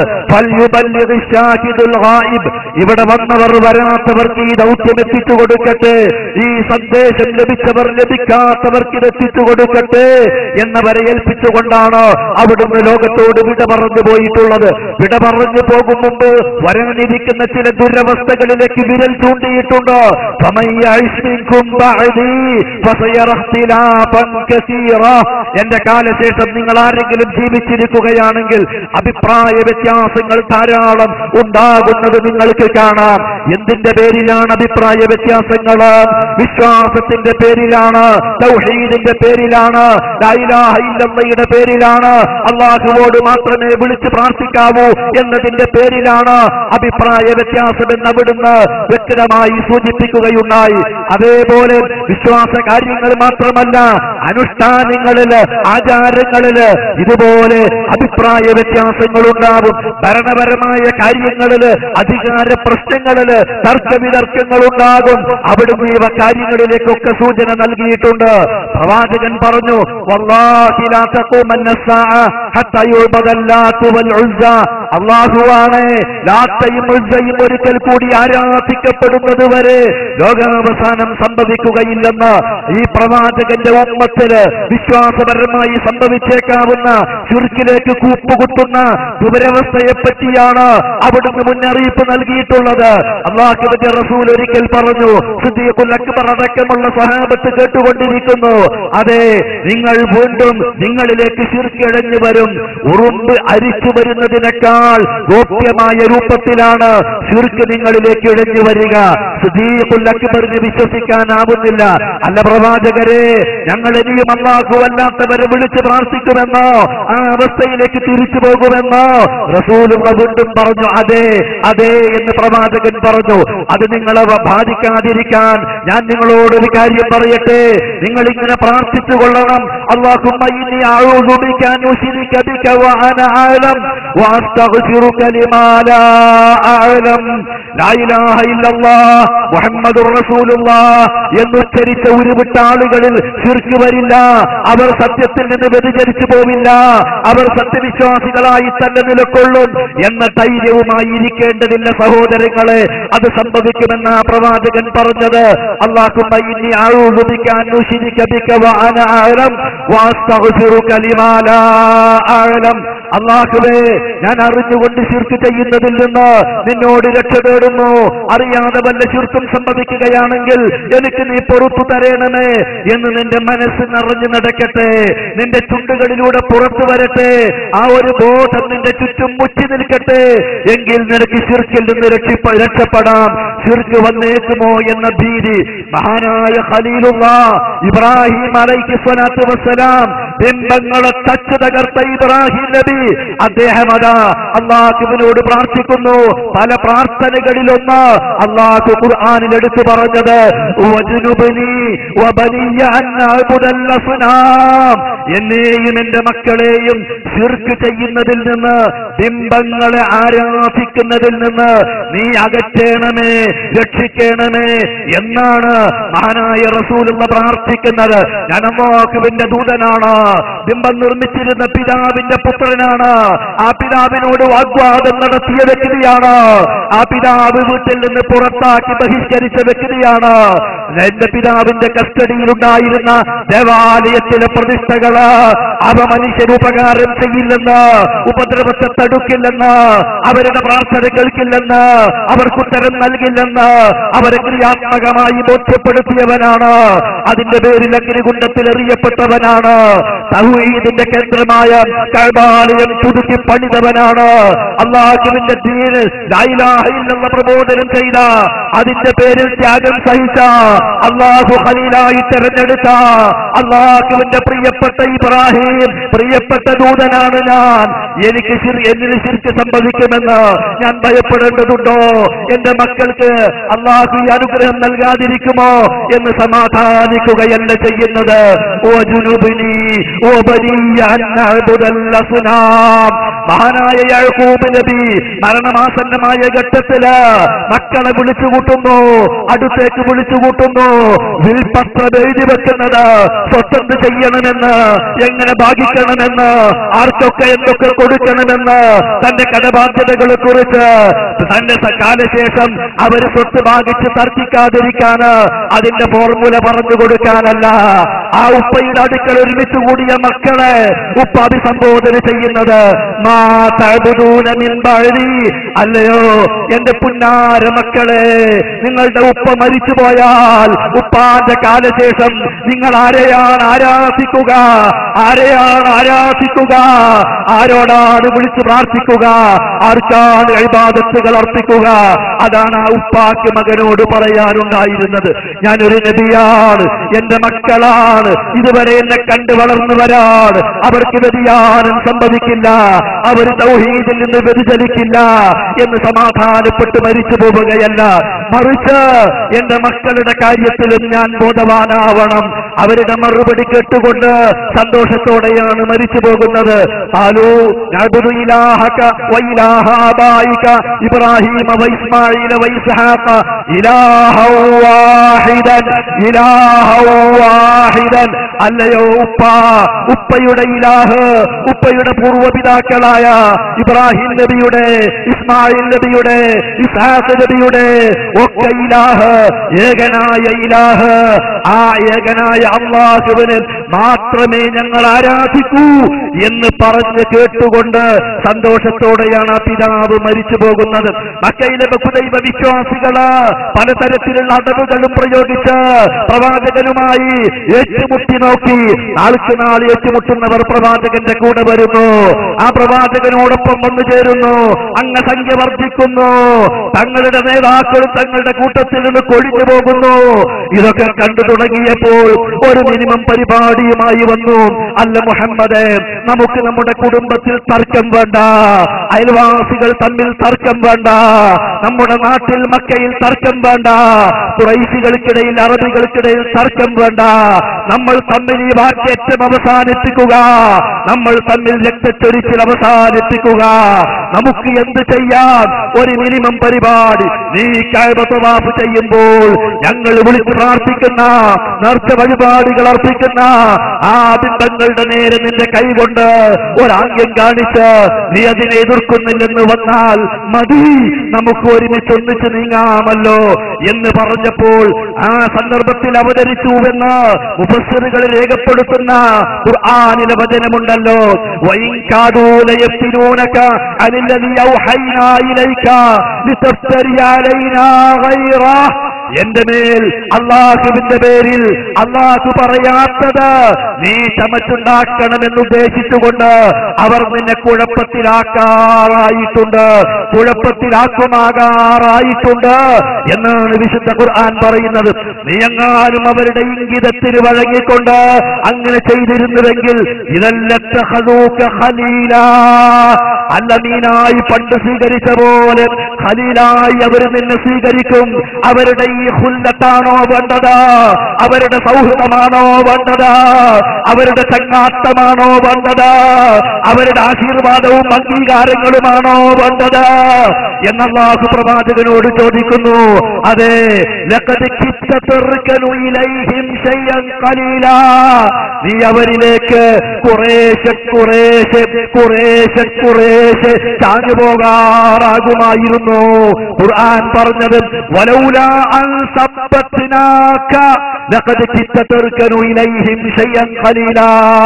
ഇവിടെ വന്നവർ വരാത്തവർക്ക് ഈ ദൗത്യം എത്തിച്ചു കൊടുക്കട്ടെ, ഈ സന്ദേശം ലഭിച്ചവർ ലഭിക്കാത്തവർക്ക് ഇത് എത്തിച്ചു കൊടുക്കട്ടെ എന്നവരെ ഏൽപ്പിച്ചുകൊണ്ടാണ് അവിടുന്ന് ലോകത്തോട് വിട പറഞ്ഞു പോയിട്ടുള്ളത്. വിട പറഞ്ഞു പോകും മുമ്പ് വരാനിരിക്കുന്ന ചില ദുരവസ്ഥകളിലേക്ക് വിരൽ ചൂണ്ടിയിട്ടുണ്ട്. എന്റെ കാലശേഷം നിങ്ങൾ ആരെങ്കിലും ജീവിച്ചിരിക്കുകയാണെങ്കിൽ അഭിപ്രായ വ്യത്യാസങ്ങൾ ധാരാളം ഉണ്ടാകുന്നത് നിങ്ങൾക്ക് കാണാം. എന്തിന്റെ പേരിലാണ് അഭിപ്രായ വ്യത്യാസങ്ങൾ? വിശ്വാസത്തിന്റെ പേരിലാണ്, തൗഹീദിന്റെ പേരിലാണ്, ലാ ഇലാഹ ഇല്ലല്ലാഹയുടെ പേരിലാണ്, അല്ലാഹുവോട് മാത്രമേ വിളിച്ച് പ്രാർത്ഥിക്കാവൂ എന്നതിന്റെ പേരിലാണ് അഭിപ്രായ വ്യത്യാസം എന്ന് അവിടുന്ന് വ്യക്തമായി വ്യക്തമായി സൂചിപ്പിക്കുകയുണ്ടായി. അതേപോലെ വിശ്വാസ കാര്യങ്ങൾ മാത്രമല്ല, അനുഷ്ഠാനങ്ങളില്, ആചാരങ്ങളില് ഇതുപോലെ അഭിപ്രായ വ്യത്യാസങ്ങളുണ്ടാവും. ഭരണപരമായ കാര്യങ്ങളില്, അധികാര പ്രശ്നങ്ങളില് തർക്കവിതർക്കങ്ങളുണ്ടാകും. അവിടുന്ന് ഇവ കാര്യങ്ങളിലേക്കൊക്കെ സൂചന നൽകിയിട്ടുണ്ട്. പ്രവാചകൻ പറഞ്ഞു, വല്ലാഹി ലാ തഖൂമന്ന സ്സാഅ ഹത്താ യുഅബദൽ ലാത്ത് വൽ ഉസ്സ. അല്ലാഹുവാണ്, ലാത്തയും ഉസ്സയും ഒരിക്കൽ കൂടി ആരാധിക്കപ്പെടുന്നത് വരെ ലോകാവസാനം സംഭവിക്കുകയില്ലെന്ന് ഈ പ്രവാചകന്റെ ഉമ്മത്തില് വിശ്വാസപരമായി സംഭവിച്ചേക്കാവുന്ന ശിർക്കിലേക്ക് കൂപ്പുകുത്തുന്ന ദുരവസ്ഥയെ പറ്റിയാണ് അവിടുന്ന് മുന്നറിയിപ്പ് നൽകിയിട്ടുള്ളത്. അല്ലാഹുവിന്റെ റസൂൽ ഒരിക്കൽ പറഞ്ഞു, സിദ്ദീഖുൽ അക്ബർ അടക്കമുള്ള സ്വഹാബത്ത് കേട്ടുകൊണ്ടിരിക്കുന്നു, അതെ, നിങ്ങൾ വീണ്ടും നിങ്ങളിലേക്ക് ശിർക്ക് ഇഴഞ്ഞു വരും. ഉറുമ്പ് അരിച്ചു വരുന്നതിനേക്കാൾ ഗോപ്യമായ രൂപത്തിലാണ് ശിർക്ക് നിങ്ങളിലേക്ക് ഇഴഞ്ഞു വരിക. സിദ്ദീഖുൽ അക്ബറിന് വിശ്വസിക്കാനാവുന്നില്ല. അല്ല പ്രവാചകരെ, ഞങ്ങൾ ഇനിയും അല്ലാഹു അല്ലാത്തവരെ വിളിച്ച് പ്രാർത്ഥിക്കുമെന്നോ ആ അവസ്ഥയിലേക്ക് തിരിച്ചു പോകുമെന്നോ? റസൂലുള്ള വീണ്ടും പറഞ്ഞു, അതെ അതെ എന്ന് പ്രവാചകൻ പറഞ്ഞു. അത് നിങ്ങളെ ബാധിക്കാതിരിക്കാൻ ഞാൻ നിങ്ങളോടൊരു കാര്യം പറയട്ടെ. നിങ്ങൾ ഇങ്ങനെ പ്രാർത്ഥിച്ചു കൊള്ളണം, അല്ലാഹുമ്മ ഇന്നി അഊദു ബിക അൻ ഉശ്രിക ബിക വഅന അഅലം വഅസ്തഗ്ഫിറുക ലിമാ ലാ അഅലം. ലാ ഇലാഹ ഇല്ലല്ലാഹ് മുഹമ്മദുർ റസൂലുള്ളാഹ് എന്നുച്ചരിച്ച ഉരുവിട്ട ആളുകളിൽ ശിർക്ക് വരില്ല. അവർ സത്യത്തിൽ നിന്ന് വ്യതിചരിച്ചു പോവില്ല. അവർ സത്യവിശ്വാസികളായി തന്നെ നിലകൊള്ളും എന്ന ധൈര്യവുമായി ഇരിക്കേണ്ടതില്ല സഹോദരങ്ങളെ. അത് സംഭവിക്കുമെന്ന പ്രവാചകൻ പറഞ്ഞത്. അല്ലാഹുമ്മ ഇന്നി അഊദു ബിക അൻ ഉശ്രിക ബിക വഅന അഅലം വഅസ്തഗ്ഫിറുക ലിമാ ലാ അഅലം. അല്ലാഹുവേ, ഞാൻ അറിഞ്ഞുകൊണ്ട് ശിർക്ക് ചെയ്യുന്നതിൽ നിന്ന് നിന്നോട് രക്ഷ തേടുന്നു. അറിയാതെ വല്ല ശിർക്കും സംഭവിക്കുകയാണെങ്കിൽ എനിക്ക് നീ പൊറുത്തു തരേണമേ എന്ന് നിന്റെ മനസ്സ് നിറഞ്ഞു നടക്കട്ടെ. നിന്റെ ചുണ്ടുകളിലൂടെ പുറത്തു വരട്ടെ. ആ ഒരു ബോധം നിന്റെ ചുറ്റും മുറ്റി നിൽക്കട്ടെ. എങ്കിൽ നിനക്ക് ശിർക്കിൽ നിന്ന് രക്ഷപ്പെടാം. ശിർക്ക് വന്നേക്കുമോ എന്ന ഭീതി മഹാനായ ഖലീലുള്ളാഹ് ഇബ്രാഹിം അലൈഹി സ്വലാത്തു വസ്സലാം ബിംബങ്ങളെ തച്ചു തകർത്ത ഇബ്രാഹിം നബി അദ്ദേഹം അതാ അല്ലാഹുവിനോട് പ്രാർത്ഥിക്കുന്നു. പല പ്രാർത്ഥനകളിലൊന്ന് അല്ലാഹു ഖുർആനിൽ എടുത്തു പറഞ്ഞത്, വജ്നുബ്നി വബനിയ അൻ അഅ്ബുദൽ അസ്നാം. എന്നെയും എന്റെ മക്കളെയും ശിർക്ക് ചെയ്യുന്നതിൽ നിന്ന്, ബിംബങ്ങളെ ആരാധിക്കുന്നതിൽ നിന്ന് നീ അകറ്റേണമേ, രക്ഷിക്കണമേ എന്നാണ് മഹാനായ റസൂലുള്ള പ്രാർത്ഥിക്കുന്നത്. ഞാൻ അല്ലാഹുവിന്റെ ദൂതനാണ്, ബിംബം നിർമ്മിച്ചിരുന്ന പിതാവിന്റെ പുത്രനാണ്, ആ പിതാവിനോട് വാഗ്വാദം നടത്തിയ വ്യക്തിയാണ്, ആ പിതാവ് വീട്ടിൽ നിന്ന് പുറത്താക്കി ബഹിഷ്കരിച്ച വ്യക്തിയാണ്. എന്റെ പിതാവിന്റെ കസ്റ്റഡിയിലുണ്ടായിരുന്ന ദേവാലയത്തിലെ പ്രതിഷ്ഠകള് അവ മനുഷ്യന് ഉപകാരം ചെയ്യില്ലെന്ന്, ഉപദ്രവത്തെ തടുക്കില്ലെന്ന്, അവരുടെ പ്രാർത്ഥന കേൾക്കില്ലെന്ന്, അവർക്കുത്തരം നൽകില്ലെന്ന് അവരെ ക്രിയാത്മകമായി ബോധ്യപ്പെടുത്തിയവനാണ്. അതിന്റെ പേരിൽ അഗ്നികുണ്ഡത്തിൽ എറിയപ്പെട്ടവനാണ്. തൗഹീദിന്റെ കേന്ദ്രമായ കഅബാലയം പുതുക്കി പണിതവനാണ്. അല്ലാഹുവിന്റെ ദീനിൽ ലാ ഇലാഹ ഇല്ലല്ലാഹ് പ്രബോധനം ചെയ്ത, അതിന്റെ പേരിൽ ത്യാഗം സഹിച്ച, അല്ലാഹു ഖലീലായി തെരഞ്ഞെടുത്ത അല്ലാഹുവിന്റെ പ്രിയപ്പെട്ട ഇബ്രാഹിം, പ്രിയപ്പെട്ട ദൂതനാണ് ഞാൻ. എനിക്ക് എന്നിൽ ശിർക്ക് സംഭവിക്കുമെന്ന് ഞാൻ ഭയപ്പെടേണ്ടതുണ്ടോ? എന്റെ മക്കൾക്ക് അല്ലാഹു ഈ അനുഗ്രഹം നൽകാതിരിക്കുമോ എന്ന് സമാധാനിക്കുകയല്ല ചെയ്യുന്നത്. മഹാനായ യാക്കൂബ് നബി മരണമാസന്നമായ ഘട്ടത്തില് മക്കളെ വിളിച്ചുകൂട്ടുന്നു, അടുത്തേക്ക് വിളിച്ചുകൂട്ടുന്നു. വിൽപത്രം എഴുതി വെക്കുന്നത് സ്വത്തന്ത് ചെയ്യണമെന്ന്, എങ്ങനെ ഭാഗിക്കണമെന്ന്, ആർക്കൊക്കെ എന്തൊക്കെ കൊടുക്കണമെന്ന്, തന്റെ കടബാധ്യതകളെ കുറിച്ച് തന്റെ കാലശേഷം അവർ സ്വത്ത് ഭാഗിച്ച് തർക്കിക്കാതിരിക്കാന് അതിന്റെ ഫോർമുല പറഞ്ഞു കൊടുക്കാനല്ല. ആ ഉപ്പയുടെ അടുക്കൽ ഒരുമിച്ച് കൂടിയ മക്കളെ ഉപ്പ അഭിസംബോധന ചെയ്യുന്നത് മാ തഅബുദൂന മിൻ ബഅദി. അല്ലയോ എന്റെ പുന്നാര മക്കളെ, നിങ്ങളുടെ ഉപ്പ മരിച്ചുപോയാൽ ചോദിച്ചാൽ ഉപ്പാന്റെ കാലശേഷം നിങ്ങൾ ആരെയാണ് ആരാധിക്കുക? ആരെയാണ് ആരാധിക്കുക? ആരോടാണ് വിളിച്ചു പ്രാർത്ഥിക്കുക? ആർക്കാണ് ഇബാദത്തുകൾ അർപ്പിക്കുക? അതാണ് ആ ഉപ്പാക്ക് മകനോട് പറയാനുണ്ടായിരുന്നത്. ഞാനൊരു നബിയാണ്, എന്റെ മക്കളാണ്, ഇതുവരെ എന്നെ കണ്ടു വളർന്നവരാണ്, അവർക്ക് വ്യതിയാനം സംഭവിക്കില്ല, അവർ തൗഹീദിൽ നിന്ന് വ്യതിചലിക്കില്ല എന്ന് സമാധാനപ്പെട്ട് മരിച്ചു പോവുകയല്ല. മറിച്ച് എന്റെ മക്കളുടെ കാര്യത്തിലും ഞാൻ ബോധവാനാവണം. അവരുടെ മറുപടി കേട്ടുകൊണ്ട് സന്തോഷത്തോടെയാണ് മരിച്ചു പോകുന്നത്. ഇബ്രാഹിം വഇസ്മാഈല വഇസ്ഹാഖ ഇലാഹൻ വാഹിദൻ ഇലാഹൻ വാഹിദൻ. അല്ലയോ ഉപ്പ, ഉപ്പയുടെ ഇലാഹ്, ഉപ്പയുടെ പൂർവ്വപിതാക്കളായ ഇബ്രാഹിം നബിയുടെ, ഇസ്മായിൽ നബിയുടെ, ഇസ്ഹാഖ് നബിയുടെ ഒക്കെ ഇലാഹ്, ഏകനായ ഇലാഹ്, ആ ഏകനായ അല്ലാഹുവിനെ മാത്രമേ ഞങ്ങൾ ആരാധിക്കൂ എന്ന് പറഞ്ഞ് കേട്ടുകൊണ്ട് സന്തോഷത്തോടെയാണ് ആ പിതാവ് മരിച്ചു പോകുന്നത്. മക്കയിലെ ബഹുദൈവ വിശ്വാസികള് പലതരത്തിലുള്ള അടവുകളും പ്രയോഗിച്ച് പ്രവാചകനുമായി ഏറ്റുമുട്ടി നോക്കി. നാൾക്ക് നാൾ ഏറ്റുമുട്ടുന്നവർ പ്രവാചകന്റെ കൂടെ വരുന്നു, ആ പ്രവാചകനോടൊപ്പം വന്നു ചേരുന്നു, അംഗസംഖ്യ വർദ്ധിക്കുന്നു, തങ്ങളുടെ നേതാക്കളും തങ്ങളുടെ കൂട്ടത്തിൽ നിന്ന് കൊഴിഞ്ഞു പോകുന്നു. ഇതൊക്കെ കണ്ടു തുടങ്ങിയപ്പോൾ ഒരു മിനിമം പരിപാടിയുമായി വന്നു. അല്ല മുഹമ്മദേ, നമുക്ക് നമ്മുടെ കുടുംബത്തിൽ തർക്കം വേണ്ട, അയൽവാസികൾ തമ്മിൽ തർക്കം വേണ്ട, നമ്മുടെ നാട്ടിൽ മക്കയിൽ തർക്കം വേണ്ട, ഖുറൈശികൾക്കിടയിൽ അറബികൾക്കിടയിൽ തർക്കം വേണ്ട. നമ്മൾ തമ്മിൽ ഈ വാക്കേറ്റം അവസാനിപ്പിക്കുക, നമ്മൾ തമ്മിൽ രക്തച്ചൊരിച്ചിൽ അവസാനിപ്പിക്കുക. നമുക്ക് എന്ത് ചെയ്യാം? ഒരു മിനിമം പരിപാടി. നീ കഅബ തവാഫ് ചെയ്യുമ്പോൾ ഞങ്ങൾ വിളിച്ച് പ്രാർത്ഥിക്കുന്ന, നേർച്ച വഴിപാടുകൾ അർപ്പിക്കുന്ന ആ ബിംബങ്ങളുടെ നേരെ നിന്റെ കൈകൊണ്ട് ഒരാംഗ്യം കാണിച്ച് നീ അതിനെ എതിർക്കുന്നില്ലെന്ന് വന്നാൽ മതി, നമുക്ക് ഒരുമിച്ച് ഒന്നിച്ച് നീങ്ങാമല്ലോ എന്ന് പറഞ്ഞപ്പോൾ ആ സന്ദർഭത്തിൽ അവതരിച്ചുവെന്ന് മുഫസ്സിറുകൾ രേഖപ്പെടുത്തുന്ന ഖുർആനിലെ വചനമുണ്ടല്ലോ. വഇൻ കാദൂ ലയഫ്തിനൂനക അനില്ലദീ ഔഹൈനാ ഇലൈക ലിതഫ്തരി അലൈനാ ഗൈറ. എന്റെ മേൽ അള്ളാഹുവിന്റെ പേരിൽ അള്ളാഹു പറയാത്തത് നീ ചമച്ചുണ്ടാക്കണമെന്ന് ഉദ്ദേശിച്ചുകൊണ്ട് അവർ നിന്നെ കുഴപ്പത്തിലാക്കാറായിട്ടുണ്ട്, കുഴപ്പത്തിലാക്കുമാകാറായിട്ടുണ്ട് എന്നാണ് വിശുദ്ധ ഖുർആൻ പറയുന്നത്. നീ എങ്ങാനും അവരുടെ ഇംഗിതത്തിന് വഴങ്ങിക്കൊണ്ട് അങ്ങനെ ചെയ്തിരുന്നുവെങ്കിൽ ഇതല്ലത്തഖദൂക ഖലീലാ, അല്ല നീനായി പണ്ട് സ്വീകരിച്ച പോലെ ഖലീലായി അവർ നിന്നെ സ്വീകരിക്കും. അവരുടെ ഈ ഖുല്ലത്താണോ വേണ്ടത്? അവരുടെ സൗഹൃദമാണോ വേണ്ടത്? അവരുടെ ചങ്ങാത്തമാണോ വേണ്ടത്? അവരുടെ ആശീർവാദവും അംഗീകാരങ്ങളുമാണോ വേണ്ടത് എന്ന് അല്ലാഹു പ്രവാചകനോട് ചോദിക്കുന്നു. അതെ, ലഖദ് കിത്ത തർകനു ഇലൈഹിം ശൈഅൻ ഖലീലാ, നീ അവരിലേക്ക് കുറേശ്ശെ കുറേശ്ശെ കുറേശ്ശെ കുറേശ്ശെ ചാഞ്ഞു പോകാറാകുമായിരുന്നു. ഖുർആൻ പറഞ്ഞത് വലൗലാ അൻ സബ്ബത്നാക ലഖദ് കിത്ത തർകനു ഇലൈഹിം ശൈഅൻ ഖലീലാ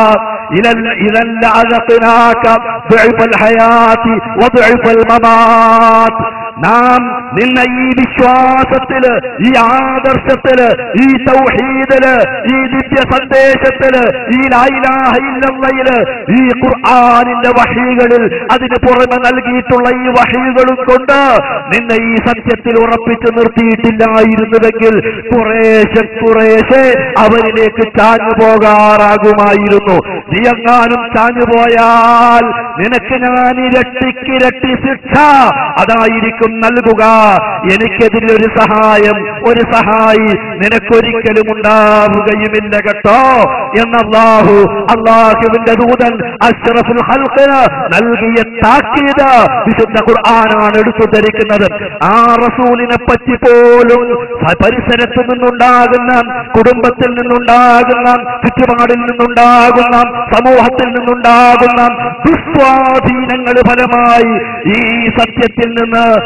ഇദൻ ലഅദഖനാക ദുഅഫൽ ഹയാതി വദുഅഫൽ മമാത്. നാം നിന്നെ ഈ വിശ്വാസത്തില്, ഈ ആദർശത്തില്, ഈ തൗഹീദില്, ഈ ദിവ്യ സന്ദേശത്തില്, ഈ ലാ ഇലാഹ ഇല്ലല്ലാഹില്, ഈ ഖുർആനിന്റെ വഹീകളിൽ അതിന് പുറമെ നൽകിയിട്ടുള്ള ഈ വഹീകളും കൊണ്ട് നിന്നെ ഈ സത്യത്തിൽ ഉറപ്പിച്ചു നിർത്തിയിട്ടില്ലായിരുന്നുവെങ്കിൽ കുറേശ്ശെ കുറേശ്ശെ അവരിലേക്ക് ചാഞ്ഞു പോകാറാകുമായിരുന്നു. നീ എങ്ങാനും ചാഞ്ഞു പോയാൽ നിനക്ക് ഞാൻ ഇരട്ടിക്കിരട്ടി ശിക്ഷ അതായിരിക്കും നൽകുക. എനിക്കെതിരെ ഒരു സഹായം, ഒരു സഹായി നിനക്കൊരിക്കലും ഉണ്ടാവുകയുമില്ല കേട്ടോ എന്ന് അല്ലാഹുവിന്റെ ദൂതൻ അഷ്റഫുൽ ഖൽഖിന് നൽകിയ താക്കീത് വിശുദ്ധ ഖുർആനാണ് എടുത്തു ധരിക്കുന്നത്. ആ റസൂലിനെ പറ്റി പോലും പരിസരത്ത് നിന്നുണ്ടാകുന്ന, കുടുംബത്തിൽ നിന്നുണ്ടാകുന്ന, ചുറ്റുപാടിൽ നിന്നുണ്ടാകുന്ന, സമൂഹത്തിൽ നിന്നുണ്ടാകുന്ന ദുസ്വാധീനങ്ങൾ ഫലമായി ഈ സത്യത്തിൽ നിന്ന്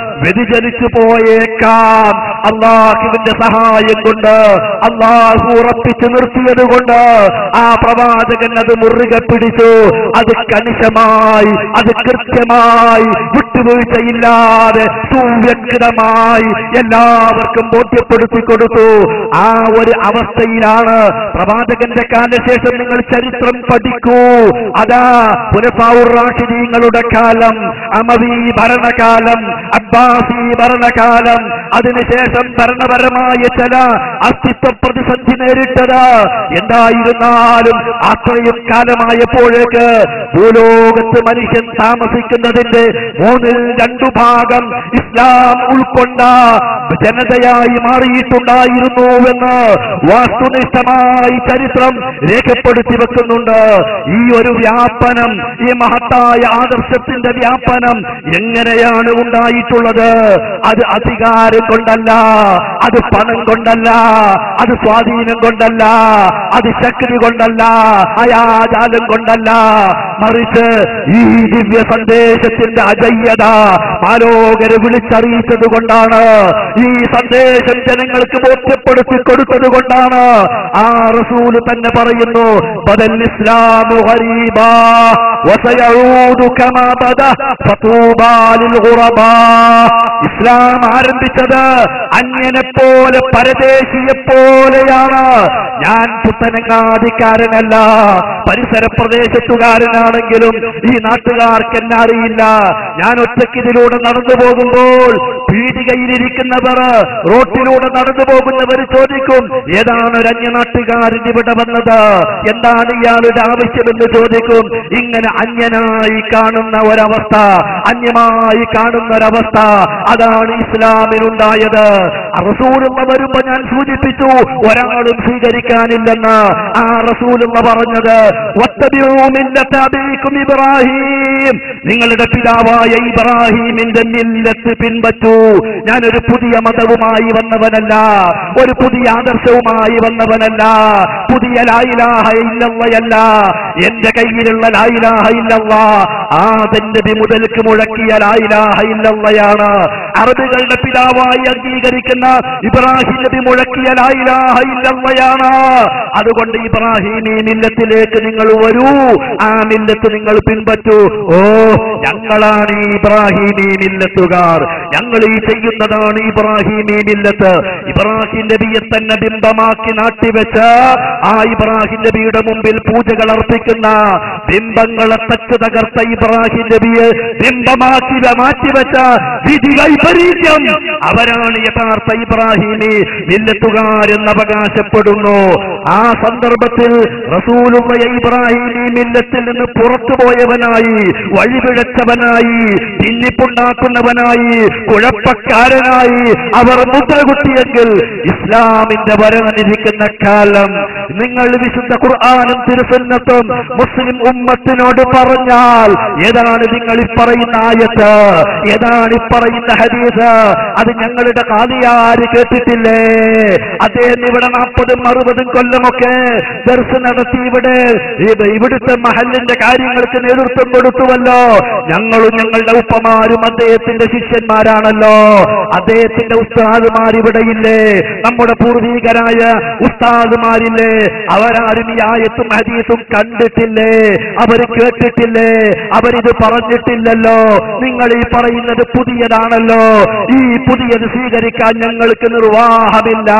വ്യതിചലിച്ചു പോയേക്കാം. അള്ളാഹുവിന്റെ സഹായം കൊണ്ട്, അള്ളാഹു ഉറപ്പിച്ചു നിർത്തിയത് കൊണ്ട് ആ പ്രവാചകൻ അത് മുറുകെ പിടിച്ചു. അത് കണിശമായി, അത് കൃത്യമായി, വിട്ടുവീഴ്ചയില്ലാതെ സുവ്യക്തമായി എല്ലാവർക്കും ബോധ്യപ്പെടുത്തി കൊടുത്തു. ആ ഒരു അവസ്ഥയിലാണ് പ്രവാചകന്റെ കാലശേഷം നിങ്ങൾ ചരിത്രം പഠിക്കൂ. അതാ ഖുലഫാഉർ റാഷിദീങ്ങളുടെ കാലം, അമവി ഭരണകാലം, അബ്ബാസി ഭരണകാലം, അതിനുശേഷം ഭരണപരമായ ചില അസ്തിത്വ പ്രതിസന്ധി നേരിട്ടത്. എന്തായിരുന്നാലും അത്രയും കാലമായപ്പോഴേക്ക് ഭൂലോകത്ത് മനുഷ്യൻ താമസിക്കുന്നതിന്റെ 2/3 ഭാഗം ഇസ്ലാം ഉൾക്കൊണ്ട ജനതയായി മാറിയിട്ടുണ്ടായിരുന്നുവെന്ന് വാസ്തുനിഷ്ഠമായി ചരിത്രം രേഖപ്പെടുത്തി വെക്കുന്നുണ്ട്. ഈ ഒരു വ്യാപനം, ഈ മഹത്തായ ആദർശത്തിന്റെ വ്യാപനം എങ്ങനെയാണ് ഉണ്ടായിട്ടുള്ളത്? അത് അധികാരം കൊണ്ടല്ല, അത് പണം കൊണ്ടല്ല, അത് സ്വാധീനം കൊണ്ടല്ല, അത് ശക്തി കൊണ്ടല്ല, അയാജാലം കൊണ്ടല്ല, മറിച്ച് ഈ ദിവ്യ സന്ദേശത്തിന്റെ അജയ്യത മാലോകരെ വിളിച്ചറിയിച്ചത് കൊണ്ടാണ്. ഈ സന്ദേശം ജനങ്ങൾക്ക് ബോധ്യപ്പെടുത്തി കൊടുത്തത് കൊണ്ടാണ്. ആ റസൂല് തന്നെ പറയുന്നു, ബദൽ ഇസ്ലാമു ഗരീബാ വസയഊദു കമാ ബദഅ ഫതൂബാ ലിൽ ഗുറബാ. ഇസ്ലാം ആരംഭിച്ചത് അന്യനെ പോലെ, പരദേശിയെ പോലെയാണ്. ഞാൻ പുത്തനങ്ങാതിക്കാരനല്ല, പരിസര പ്രദേശത്തുകാരനാണെങ്കിലും ഈ നാട്ടുകാർക്ക് എന്നെ അറിയില്ല. ഞാൻ ഒറ്റയ്ക്ക് ഇതിലൂടെ നടന്നു പോകുമ്പോൾ പീഠികയിലിരിക്കുന്നവർ, റോട്ടിലൂടെ നടന്നു പോകുന്നവർ ചോദിക്കും, ഏതാണ് ഒരു അന്യനാട്ടുകാരൻ ഇവിടെ വന്നത്, എന്താണ് ഇയാളുടെ ആവശ്യമെന്ന് ചോദിക്കും. ഇങ്ങനെ അന്യനായി കാണുന്ന ഒരവസ്ഥ, അന്യമായി കാണുന്ന ഒരവസ്ഥ, അതാണ് ഇസ്ലാമിനുണ്ടായത്. റസൂലുള്ള വരുമ്പോ ഞാൻ സൂചിപ്പിച്ചു, ഒരാളും സ്വീകരിക്കാനില്ലെന്ന്. ആ റസൂലുള്ള പറഞ്ഞത്, വത്തബിഉ മില്ലത അബീകും ഇബ്രാഹിം, നിങ്ങളുടെ പിതാവായ ഇബ്രാഹിമിന്റെ മില്ലത്ത് പിൻപറ്റൂ. ഞാനൊരു പുതിയ മതവുമായി വന്നവനല്ല, ഒരു പുതിയ ആദർശവുമായി വന്നവനല്ല, പുതിയ ലാ ഇലാഹ ഇല്ലല്ലാഹയല്ല. എന്റെ കയ്യിലുള്ള ലാ ഇലാഹ ഇല്ലല്ലാഹ് ആദം നബി മുതൽക്ക് മുഴക്കിയ ലാ ഇലാഹ ഇല്ലല്ലാഹയാണ്. അറബികളുടെ പിതാവായി അംഗീകരിക്കുന്ന ഇബ്രാഹിം നബി മുഴക്കിയ ലാ ഇലാഹ ഇല്ലല്ലാഹയാണ്. അതുകൊണ്ട് ഇബ്രാഹിമി മില്ലത്തിലേക്ക് നിങ്ങൾ വരൂ, ആ മില്ലത്ത് നിങ്ങൾ പിൻപറ്റൂ. ഓ, ഞങ്ങളാണ് ഈ ഇബ്രാഹിമി മില്ലത്തുകാർ, ഞങ്ങൾ ഈ ചെയ്യുന്നതാണ് ഇബ്രാഹിമി മില്ലത്ത്. ഇബ്രാഹിം നബിയെ തന്നെ ബിംബമാക്കി നാട്ടിവെച്ച് ആ ഇബ്രാഹിം നബിയുടെ മുമ്പിൽ പൂജകൾ അർപ്പിക്കുന്ന, ബിംബങ്ങളെ തച്ചു തകർത്ത ഇബ്രാഹിം നബിയെ ബിംബമാക്കി മാറ്റിവെച്ച വിധി വൈപരീത്യം, അവരാണ് യഥാർത്ഥ ഇബ്രാഹിമി മില്ലത്തുകാരെന്ന് അവകാശപ്പെടുന്നു. ആ സന്ദർഭത്തിൽ റസൂലുള്ളാഹി ഇബ്രാഹിമി മില്ലത്തിൽ നിന്ന് പുറത്തുപോയവനായി, വഴിപിഴച്ചവനായി, ഭിന്നിപ്പുണ്ടാക്കുന്നവനായി, കുഴപ്പക്കാരനായി അവർ മുദ്രകുത്തിയെങ്കിൽ ഇസ്ലാമിന്റെ വരവനിരിക്കുന്ന കാലം നിങ്ങൾ വിശുദ്ധ ഖുർആനും തിരുസുന്നത്തും മുസ്ലിം ഉമ്മത്തിനോട് പറഞ്ഞാൽ, ഏതാണ് നിങ്ങൾ ഈ പറയുന്ന ആയത്ത്, ഏതാണ് ഈ പറയുന്ന ഹദീസ്, അത് ഞങ്ങളുടെ ഖാദിയാര് കേട്ടിട്ടില്ലേ? അദ്ദേഹം ഇവിടെ 40-60 കൊല്ലമൊക്കെ ദർസ് നടത്തി ഇവിടുത്തെ മഹല്ലിന്റെ കാര്യങ്ങൾക്ക് നേതൃത്വം കൊടുത്തുവല്ലോ. ഞങ്ങളും ഞങ്ങളുടെ ഉപ്പമാരും അദ്ദേഹത്തിന്റെ ശിഷ്യന്മാരാണല്ലോ. അദ്ദേഹത്തിന്റെ ഉസ്താദുമാർ ഇവിടെയില്ലേ? നമ്മുടെ പൂർവീകരായ ഉസ്താദുമാരില്ലേ? അവരാരും ഈ ആയത്തും ഹദീസും കണ്ടിട്ടില്ലേ? അവർ കേട്ടിട്ടില്ലേ? അവരിത് പറഞ്ഞിട്ടില്ലല്ലോ. നിങ്ങൾ ഈ പറയുന്നത് പുതിയതാണല്ലോ, ഈ പുതിയത് സ്വീകരിക്കാൻ ഞങ്ങൾക്ക് നിർവാഹമില്ല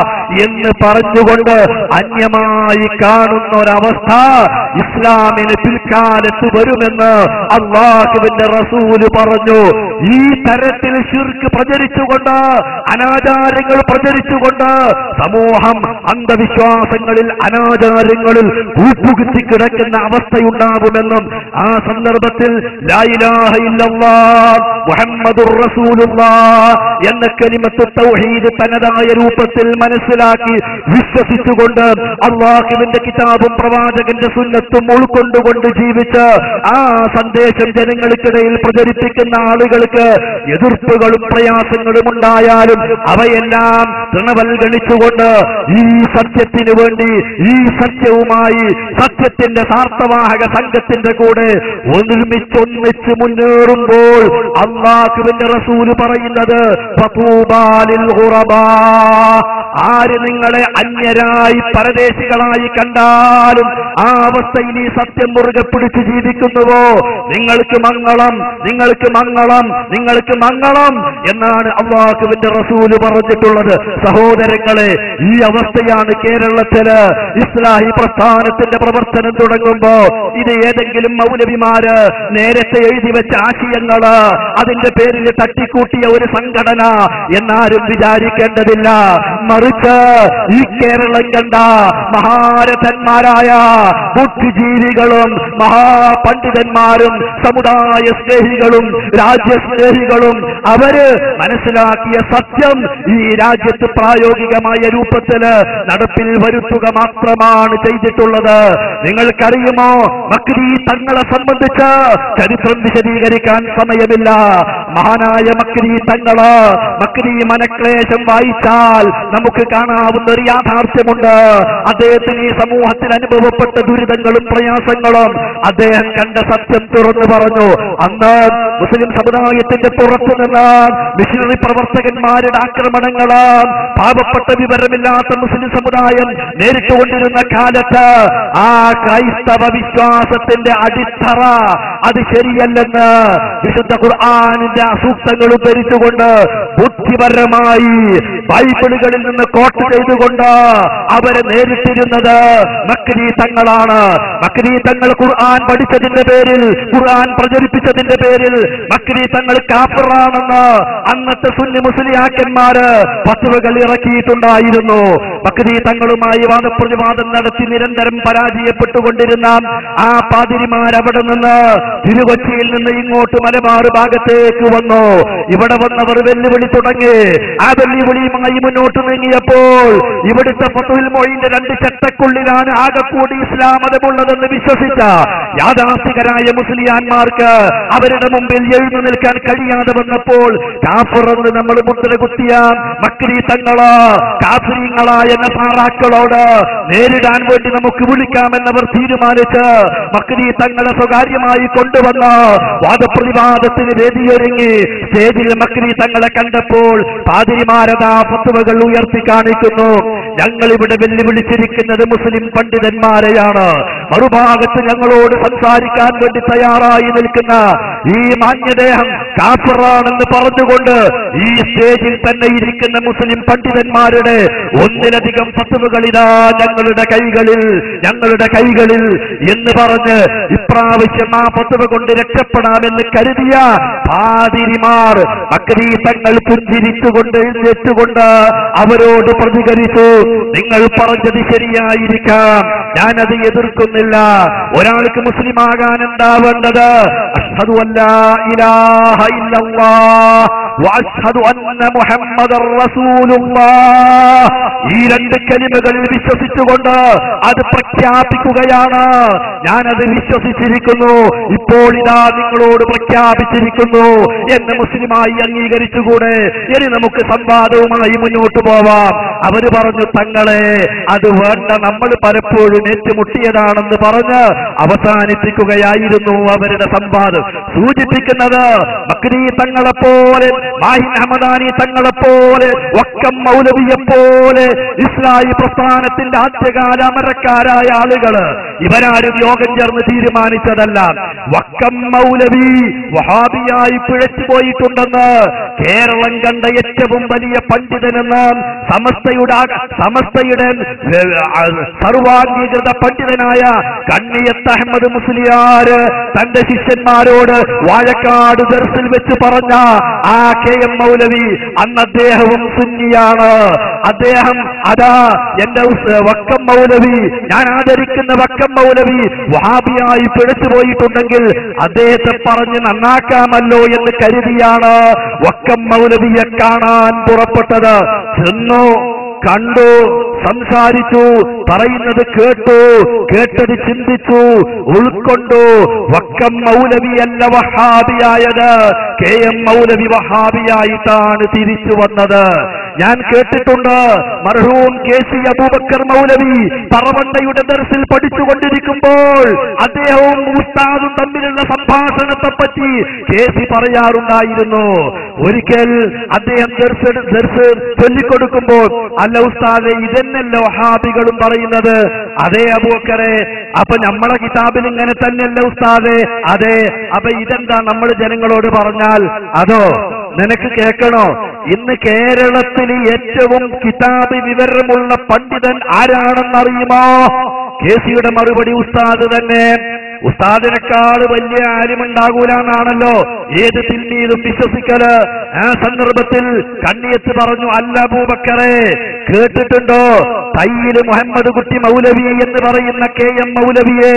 എന്ന് പറഞ്ഞുകൊണ്ട് അന്യമായി കാണുന്ന ഒരവസ്ഥ ഇസ്ലാമിന് പിൽക്കാലത്ത് വരുമെന്ന് അല്ലാഹുവിന്റെ റസൂല് പറഞ്ഞു. ഈ തരത്തിൽ ശിർക്ക് പ്രചരിച്ചുകൊണ്ട്, അനാചാരങ്ങൾ പ്രചരിച്ചുകൊണ്ട് സമൂഹം അന്ധവിശ്വാസങ്ങളിൽ, അനാചാരങ്ങളിൽ കൂപ്പുകുത്തി കിടക്കുന്ന അവസ്ഥയുണ്ടാകുമെന്നും ആ സന്ദർഭത്തിൽ ലാ ഇലാഹ ഇല്ലല്ലാഹ് മുഹമ്മദുർ റസൂലുള്ളാഹ് എന്ന കലിമത്ത് തൗഹീദ് തനതായ രൂപത്തിൽ മനസ്സിലാക്കി വിശ്വസിച്ചുകൊണ്ട് അല്ലാഹുവിന്റെ കിതാബും പ്രവാചകന്റെ സുന്നത്തും ഉൾക്കൊണ്ടുകൊണ്ട് ജീവിച്ച് ആ സന്ദേശം ജനങ്ങൾക്കിടയിൽ പ്രചരിപ്പിക്കുന്ന ആളുകൾ നിങ്ങൾക്ക് എതിർപ്പുകളും പ്രയാസങ്ങളും ഉണ്ടായാലും അവയെല്ലാം തൃണവൽഗണിച്ചുകൊണ്ട് ഈ സത്യത്തിനു വേണ്ടി ഈ സത്യവുമായി സത്യത്തിന്റെ സാർത്ഥവാഹക സംഘത്തിന്റെ കൂടെ ഒന്നിച്ച് മുന്നേറുമ്പോൾ അല്ലാഹുവിന്റെ റസൂല് പറയുന്നത് ഫതൂബാലിൽ ഖുറബാ, ആര് നിങ്ങളെ അന്യരായി പരദേശികളായി കണ്ടാലും ആ അവസ്ഥയിൽ ഈ സത്യം മുറുകെ പിടിച്ച് ജീവിക്കുന്നുവോ നിങ്ങൾക്ക് മംഗളം, നിങ്ങൾക്ക് മംഗളം, നിങ്ങൾക്ക് മംഗളം എന്നാണ് അല്ലാഹുവിന്റെ റസൂല് പറഞ്ഞിട്ടുള്ളത്. സഹോദരങ്ങളെ, ഈ അവസ്ഥയാണ് കേരളത്തില് ഇസ്ലാഹി പ്രസ്ഥാനത്തിന്റെ പ്രവർത്തനം തുടങ്ങുമ്പോ ഇത് ഏതെങ്കിലും മൗലവിമാര് നേരത്തെ എഴുതി വെച്ച ആശയങ്ങള് അതിന്റെ പേരിൽ തട്ടിക്കൂട്ടിയ ഒരു സംഘടന എന്നാരും വിചാരിക്കേണ്ടതില്ല. മറിച്ച് ഈ കേരളം കണ്ട മഹാരഥന്മാരായ ബുദ്ധിജീവികളും മഹാപണ്ഡിതന്മാരും സമുദായ സ്നേഹികളും രാജ്യസ്നേഹികളും അവര് മനസ്സിലാക്കിയ സത്യം ഈ രാജ്യത്ത് പ്രായോഗികമായ രൂപത്തില് നടപ്പിൽ വരുത്തുക മാത്രമാണ് ചെയ്തിട്ടുള്ളത്. നിങ്ങൾക്കറിയുമോ, മക്രി തങ്ങളെ സംബന്ധിച്ച് ചരിത്രം വിശദീകരിക്കാൻ സമയമില്ല. മഹാനായ മക്രി തങ്ങള്, മക്രി മനക്ലേശം വായിച്ചാൽ നമുക്ക് കാണാവുന്ന ഒരു യാഥാർത്ഥ്യമുണ്ട്. അദ്ദേഹത്തിന് ഈ സമൂഹത്തിൽ അനുഭവപ്പെട്ട ദുരിതങ്ങളും പ്രയാസങ്ങളും അദ്ദേഹം കണ്ട സത്യം തുറന്നു പറഞ്ഞു. അന്ന് മുസ്ലിം സമുദായത്തിന്റെ പുറത്തുനിന്ന് മിഷണറി പ്രവർത്തകന്മാരുടെ ആക്രമണങ്ങള് പാവപ്പെട്ട വിവരമില്ലാത്ത മുസ്ലിം സമുദായം നേരിട്ടുകൊണ്ടിരുന്ന കാലത്ത് ആ ക്രൈസ്തവ വിശ്വാസത്തിന്റെ അടിത്തറ അത് ശരിയല്ലെന്ന് വിശുദ്ധ ഖുർആനിന്റെ സൂക്തങ്ങൾ ഉദ്ധരിച്ചുകൊണ്ട് ബുദ്ധിപരമായി ബൈബിളുകളിൽ നിന്ന് കോട്ട് ചെയ്തുകൊണ്ട് അവരെ നേരിട്ടിരുന്നത് മക്രി തങ്ങളാണ്. മക്രി തങ്ങൾ ഖുർആൻ പഠിച്ചതിന്റെ പേരിൽ, ഖുർആൻ പ്രചരിപ്പിച്ചതിന്റെ പേരിൽ മക്രി തങ്ങൾ കാഫിറാണെന്ന് അന്നത്തെ സുന്നി മുസ്ലിയാക്കന്മാര് ഫത്വകൾ ഇറക്കിയിട്ടുണ്ടായിരുന്നു. മക്രി തങ്ങളുമായി വാദപ്രതിവാദം നടത്തി നിരന്തരം പരാജയപ്പെട്ടുകൊണ്ടിരുന്ന ആ പാതിരിമാരവിടെ നിന്ന് തിരുകൊച്ചിയിൽ നിന്ന് ഇങ്ങോട്ട് മലബാർ ഭാഗത്തേക്ക് വന്നു. ഇവിടെ വന്നവർ വെല്ലുവിളി തുടങ്ങി. ആ വെല്ലുവിളിയുമായി മുന്നോട്ട് നീങ്ങിയപ്പോൾ ഇവിടുത്തെ ഫത്ഹുൽ മൊയ്ന്റെ 2 ചട്ടക്കുള്ളിലാണ് ആകെക്കൂടി ഇസ്ലാം മതമുള്ളതെന്ന് വിശ്വസിച്ച യാഥാസ്ഥികരായ മുസ്ലിയാന്മാർക്ക് അവരുടെ മുമ്പിൽ എഴുന്നു നിൽക്കാൻ കഴിയാതെ വന്നപ്പോൾ കാഫിർ എന്ന് നമ്മൾ മുദ്ര കുത്തിയ മക്രി തങ്ങള് കാഫിരീങ്ങളായ നസാറാക്കളോട് നേരിടാൻ വേണ്ടി നമുക്ക് വിളിക്കാമെന്നവർ തീരുമാനിച്ച് മക്രി തങ്ങളെ സ്വകാര്യമായി കൊണ്ടുവന്ന് വാദപ്രതിവാദത്തിന് വേദിയൊരുങ്ങി. സ്റ്റേജിൽ മക്രി തങ്ങളെ കണ്ടപ്പോൾ പാതിരിമാരതാ ഫത്വകൾ ഉയർത്തി കാണിക്കുന്നു. ഞങ്ങൾ ഇവിടെ വെല്ലുവിളിച്ചിരിക്കുന്നത് മുസ്ലിം പണ്ഡിതന്മാരെയാണ്. മറുഭാഗത്ത് ഞങ്ങളോട് സംസാരിക്കാൻ വേണ്ടി തയ്യാറായി നിൽക്കുന്ന ഈ മാന്യദേഹം കാഫിറാണെന്ന് പറഞ്ഞുകൊണ്ട് ഈ സ്റ്റേജിൽ തന്നെ ഇരിക്കുന്ന മുസ്ലിം പണ്ഡിതന്മാരുടെ ഒന്നിലധികം ഫത്വകളിതാ ഞങ്ങളുടെ കൈകളിൽ എന്ന് പറഞ്ഞ് ഇപ്രാവശ്യം ആ ഫത്വ കൊണ്ട് രക്ഷപ്പെടാമെന്ന് കരുതിയ പാതിരിമാർ മക്രി തങ്ങൾ പുഞ്ചിരിച്ചുകൊണ്ട് എഴുന്നേറ്റുകൊണ്ട് അവരോട് പ്രതികരിച്ചു. നിങ്ങൾ പറഞ്ഞത് ശരിയായിരിക്കാം, ഞാനത് എതിർക്കുന്നില്ല. ഒരാൾക്ക് മുസ്ലിമാകാൻ എന്താവേണ്ടത്? അഷ്ഹദു അല്ലാ ഇലാഹ ഇല്ലല്ലാഹ് വഅഷ്ഹദു അന്ന മുഹമ്മദർ റസൂലുള്ളാഹ്. ഈ 2 കലിമകളിൽ വിശ്വസിച്ചുകൊണ്ട് അത് പ്രഖ്യാപിക്കുകയാണ്. ഞാനത് വിശ്വസിച്ചിരിക്കുന്നു, ഇപ്പോൾ ഇതാ നിങ്ങളോട് പ്രഖ്യാപിച്ചിരിക്കുന്നു എന്ന് മുസ്ലിമായി അംഗീകരിച്ചുകൂടെ? ഇനി നമുക്ക് സംവാദവുമായി മുന്നോട്ട് പോവാം. അവര് പറഞ്ഞു, തങ്ങളെ അത് വേണ്ട, നമ്മൾ പലപ്പോഴും ഏറ്റുമുട്ടിയതാണെന്ന് പറഞ്ഞ് അവസാനിപ്പിക്കുകയായിരുന്നു അവരുടെ സംവാദം. സൂചിപ്പിക്കുന്നത് മക്രി തങ്ങളെപ്പോലെ, മാഹിൻ ഹമദാനി തങ്ങളെപ്പോലെ, വക്കം മൗലവിയെപ്പോലെ ഇസ്ലാഹി പ്രസ്ഥാനത്തിന്റെ ആദ്യകാല അമരക്കാരായ ആളുകള് ഇവരാരും യോഗം ചേർന്ന് തീരുമാനിച്ചതല്ല. വക്കം മൗലവി വഹാബിയായി പിഴച്ചു പോയിട്ടുണ്ടെന്ന് കേരളം കണ്ട ഏറ്റവും വലിയ പണ്ഡിതനെന്ന് സമസ്തയുടെ സർവാംഗീകൃത പണ്ഡിതനായ കണ്ണിയത്ത് അഹമ്മദ് മുസ്ലിയാർ തന്റെ ശിഷ്യന്മാരോട് വാഴക്കാട് ദർസിൽ വെച്ച് പറഞ്ഞ ആ KM മൗലവി, അന്ന് അദ്ദേഹവും സുന്നിയാണ്. അദ്ദേഹം അതാ എന്റെ വക്കം മൗലവി, ഞാൻ ആദരിക്കുന്ന വക്കം മൗലവി വഹാബിയായി പിഴച്ചു പോയിട്ടുണ്ടെങ്കിൽ അദ്ദേഹത്തെ പറഞ്ഞ് നന്നാക്കാമല്ലോ എന്ന് കരുതിയാണ് വക്കം മൗലവിയെ കാണാൻ പുറപ്പെട്ടത്. ചെന്നു, കണ്ടു, സംസാരിച്ചു, പറയുന്നത് കേട്ടു, കേട്ടത് ചിന്തിച്ചു, ഉൾക്കൊണ്ടു. വക്കം മൗലവിയല്ല വഹാബിയായത്, KM മൗലവി വഹാബിയായിട്ടാണ് തിരിച്ചു വന്നത്. ഞാൻ കേട്ടിട്ടുണ്ട് മർഹൂം KC അബൂബക്കർ മൗലവി പറവണ്ണയുടെ ദർസിൽ പഠിച്ചുകൊണ്ടിരിക്കുമ്പോൾ അദ്ദേഹവും ഉസ്താദും തമ്മിലുള്ള സംഭാഷണത്തെ പറ്റി KC പറയാറുണ്ടായിരുന്നു. ഒരിക്കൽ അദ്ദേഹം ദർസ് ചൊല്ലിക്കൊടുക്കുമ്പോൾ, അല്ല ഉസ്താദെ, ഇതെന്നല്ലോ വഹാബികളും പറയുന്നത്. അതേ അബൂബക്കറെ, അപ്പൊ നമ്മളെ കിതാബിൽ ഇങ്ങനെ തന്നെയല്ല ഉസ്താദെ. അതെ, അപ്പൊ ഇതെന്താ നമ്മൾ ജനങ്ങളോട് പറഞ്ഞാൽ? അതോ നിനക്ക് കേൾക്കണോ? ഇന്ന് കേരളത്തിൽ ഏറ്റവും കിതാബ് വിവരമുള്ള പണ്ഡിതൻ ആരാണെന്നറിയുമോ? KCയുടെ മറുപടി ഉസ്താദ് തന്നെ. ഉസ്താദിനേക്കാൾ വലിയ ആലിമുണ്ടാകൂല എന്നാണല്ലോ ഏത് തിന്മയിലും വിശ്വസിക്കല്. ആ സന്ദർഭത്തിൽ കണ്ണിയത്ത് പറഞ്ഞു, അല്ല അബൂബക്കറെ, കേട്ടിട്ടുണ്ടോ തയ്യില് മുഹമ്മദ് കുട്ടി മൗലവി എന്ന് പറയുന്ന KM മൗലവിയെ?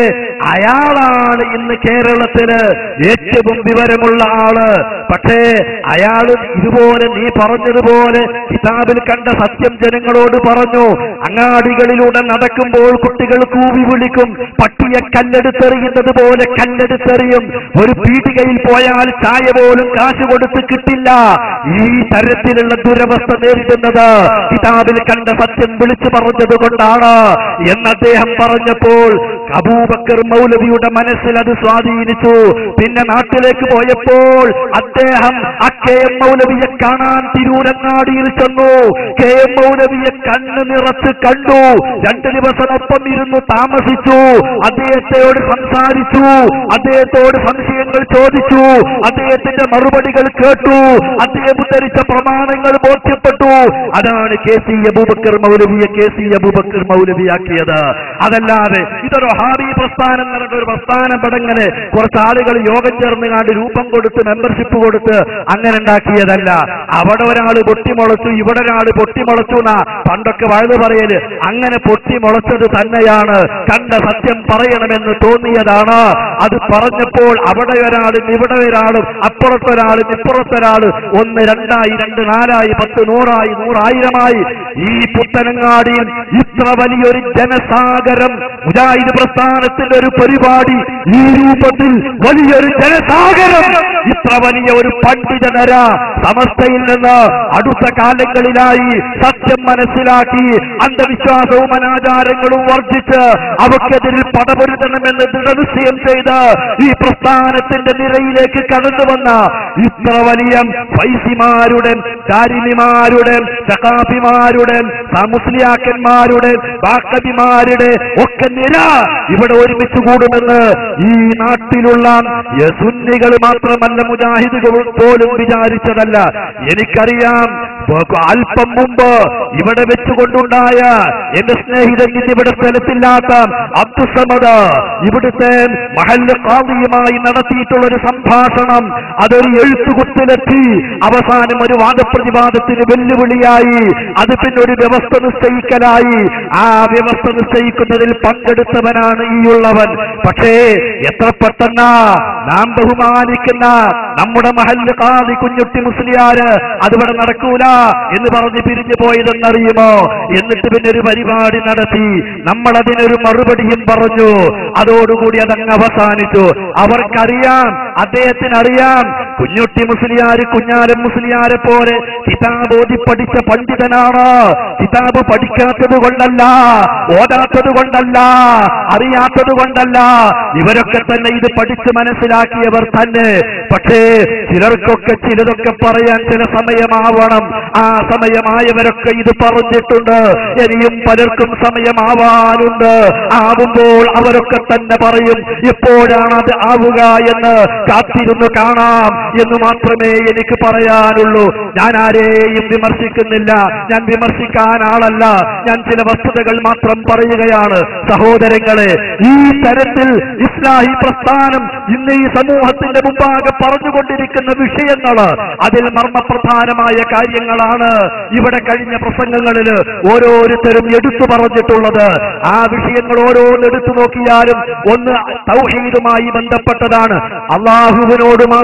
അയാളാണ് ഇന്ന് കേരളത്തില് ഏറ്റവും വിവരമുള്ള ആള്. പക്ഷേ അയാള് ഇതുപോലെ നീ പറഞ്ഞതുപോലെ കിതാബിൽ കണ്ട സത്യം ജനങ്ങളോട് പറഞ്ഞു. അങ്ങാടികളിലൂടെ നടക്കുമ്പോൾ കുട്ടികൾ കൂവി വിളിക്കും, പട്ടിയെ കല്ലെടുത്തെറിയുന്നത് പോലെ കല്ലെടുത്തെറിയും. ഒരു പീടികയിൽ പോയാൽ ചായ പോലും കാശ് കൊടുത്ത് കിട്ടില്ല. ഈ തരത്തിലുള്ള ദുരവസ്ഥ നേരിടുന്നത് കിതാബിൽ കണ്ട സത്യം വിളിച്ചു പറഞ്ഞത് കൊണ്ടാണ് എന്ന് അദ്ദേഹം പറഞ്ഞപ്പോൾ അബൂബക്കർ മൗലവിയുടെ മനസ്സിൽ അത് സ്വാധീനിച്ചു. പിന്നെ നാട്ടിലേക്ക് പോയപ്പോൾ അദ്ദേഹം KM മൗലവിയെ കാണാൻ തിരൂരങ്ങാടിയിൽ ചെന്നു. KM മൗലവിയെ കണ്ണ് നിറച്ച് കണ്ടു. 2 ദിവസം ഒപ്പം ഇരുന്നു താമസിച്ചു. അദ്ദേഹത്തോട് സംസാരിച്ചു, അദ്ദേഹത്തോട് സംശയങ്ങൾ ചോദിച്ചു, അദ്ദേഹത്തിന്റെ മറുപടികൾ കേട്ടു, അദ്ദേഹം ഉദ്ധരിച്ച പ്രമാണങ്ങൾ ബോധ്യപ്പെട്ടു. അതാണ് KC അബൂബക്കർ മൗലവിയെ KC അബൂബക്കർ മൗലവിയാക്കിയത്. അതല്ലാതെ ഇതൊരു വഹാബി പ്രസ്ഥാനം എന്നൊരു ഒരു പ്രസ്ഥാനം പടങ്ങനെ കുറച്ച് ആളുകൾ യോഗം ചേർന്ന് കാണ്ട് രൂപം കൊടുത്ത് മെമ്പർഷിപ്പ് കൊടുത്ത് അങ്ങനെ ഉണ്ടാക്കിയതല്ല. അവിടെ ഒരാൾ പൊട്ടിമുളച്ചു, ഇവിടെ ഒരാൾ പൊട്ടിമുളച്ചു എന്നാ പണ്ടൊക്കെ വഴുതു പറയല്. അങ്ങനെ പൊട്ടിമുളച്ചത് തന്നെയാണ്. കണ്ട സത്യം പറയണമെന്ന് തോന്നിയതാണ്. അത് പറഞ്ഞപ്പോൾ അവിടെ ഒരാളും ഇവിടെ ഒരാളും അപ്പുറത്തൊരാളും ഇപ്പുറത്തൊരാള് 1 2 2 4 10 100 100,000 ഈ പുത്തനങ്ങാടിയിൽ ഇത്ര വലിയൊരു ജനസാഗരം, മുജാഹിദ് പ്രസ്ഥാനത്തിന്റെ ഒരു പരിപാടി, ഈ രൂപത്തിൽ വലിയൊരു ജനസാഗരം, ഇത്ര വലിയ ഒരു പണ്ഡിതനര സമസ്തയിൽ നിന്ന് അടുത്ത കാലങ്ങളിലായി സത്യം മനസ്സിലാക്കി അന്ധവിശ്വാസവും അനാചാരങ്ങളും വർദ്ധിച്ച് അവക്കെതിരിൽ പടപൊരുത്തണമെന്ന് ദൃഢനിശ്ചയം ചെയ്ത് ഈ പ്രസ്ഥാനത്തിന്റെ നിരയിലേക്ക് കടന്നു വന്ന ഇത്ര വലിയ ഫൈസിമാരുടെ, ദാരിമിമാരുടെ, സഖാഫിമാരുടെ, മുസ്ലിയാക്കന്മാരുടെ, ബാക്കബിമാരുടെ ഒക്കെ നിര ഇവിടെ ഒരുമിച്ച് കൂടുമെന്ന് ഈ നാട്ടിലുള്ള സുന്നികൾ മാത്രമല്ല മുജാഹിദുകൾ പോലും വിചാരിച്ചതല്ല. എനിക്കറിയാം, അല്പം മുമ്പ് ഇവിടെ വെച്ചുകൊണ്ടുണ്ടായ എന്റെ സ്നേഹിതൻ ഇവിടെ സ്ഥലത്തില്ലാത്ത അബ്ദുസമദ് ഇവിടുത്തെ മഹല്ല് ഖാദിയുമായി നടത്തിയിട്ടുള്ളൊരു സംഭാഷണം അതൊരു എഴുത്തുകുത്തിലെത്തി. അവസാനം ഒരു വാദപ്രതിവാദത്തിന് വെല്ലുവിളിയായി. അത് പിന്നെ ഒരു വ്യവസ്ഥ നിശ്ചയിക്കലായി. ആ വ്യവസ്ഥ നിശ്ചയിക്കുന്നതിൽ പങ്കെടുത്തവനാണ് ഈ ഉള്ളവൻ. പക്ഷേ എത്ര പെട്ടെന്ന് നാം ബഹുമാനിക്കുന്ന നമ്മുടെ മഹല്ല് ഖാദി കുഞ്ഞുട്ടി മുസ്ലിയാര് അതിവിടെ നടക്കൂല എന്ന് പറഞ്ഞ് പിരിഞ്ഞു പോയതെന്നറിയുമോ? എന്നിട്ട് പിന്നെ ഒരു പരിപാടി നടത്തി. നമ്മൾ അതിനൊരു മറുപടിയും പറഞ്ഞു. അതോടുകൂടി അതങ്ങ് അവസാനിച്ചു. അവർക്കറിയാം, അദ്ദേഹത്തിനറിയാം, കുഞ്ഞുട്ടി മുസ്ലിയാര് കുഞ്ഞാലം മുസ്ലിയാരെ പോലെ കിതാബ് ഓതി പഠിച്ച പണ്ഡിതനാണ്. കിതാബ് പഠിക്കാത്തത് കൊണ്ടല്ല, ഓതാത്തത് കൊണ്ടല്ല, അറിയാത്തത് കൊണ്ടല്ല. ഇവരൊക്കെ തന്നെ ഇത് പഠിച്ച് മനസ്സിലാക്കിയവർ തന്നെ. പക്ഷേ ചിലർക്കൊക്കെ ചിലതൊക്കെ പറയാൻ ചില സമയമാവണം. ആ സമയമായവരൊക്കെ ഇത് പറഞ്ഞിട്ടുണ്ട്. ഇനിയും പലർക്കും സമയമാവാനുണ്ട്. ആവുമ്പോൾ അവരൊക്കെ തന്നെ പറയും. എപ്പോഴാണ് അത് ആവുക എന്ന് കാത്തിരുന്നു കാണാം എന്ന് മാത്രമേ എനിക്ക് പറയാനുള്ളൂ. ഞാൻ ആരെയും വിമർശിക്കുന്നില്ല. ഞാൻ വിമർശിക്കാൻ ആളല്ല. ഞാൻ ചില വസ്തുതകൾ മാത്രം പറയുകയാണ്. സഹോദരങ്ങളെ, ഈ തരത്തിൽ ഇസ്ലാഹി പ്രസ്ഥാനം ഇന്ന് ഈ സമൂഹത്തിന്റെ മുമ്പാകെ പറഞ്ഞുകൊണ്ടിരിക്കുന്ന വിഷയങ്ങൾ അതിൽ മർമ്മപ്രധാനമായ കാര്യങ്ങളാണ് ഇവിടെ കഴിഞ്ഞ പ്രസംഗങ്ങളിൽ ഓരോരുത്തരും എടുത്തു പറഞ്ഞിട്ടുള്ളത്. ആ വിഷയങ്ങൾ ഓരോന്നെടുത്തു നോക്കിയാലും ഒന്ന് തൗഹീദുമായി ബന്ധപ്പെട്ടതാണ്. അള്ളാഹുവിനോട് മാത്രമേ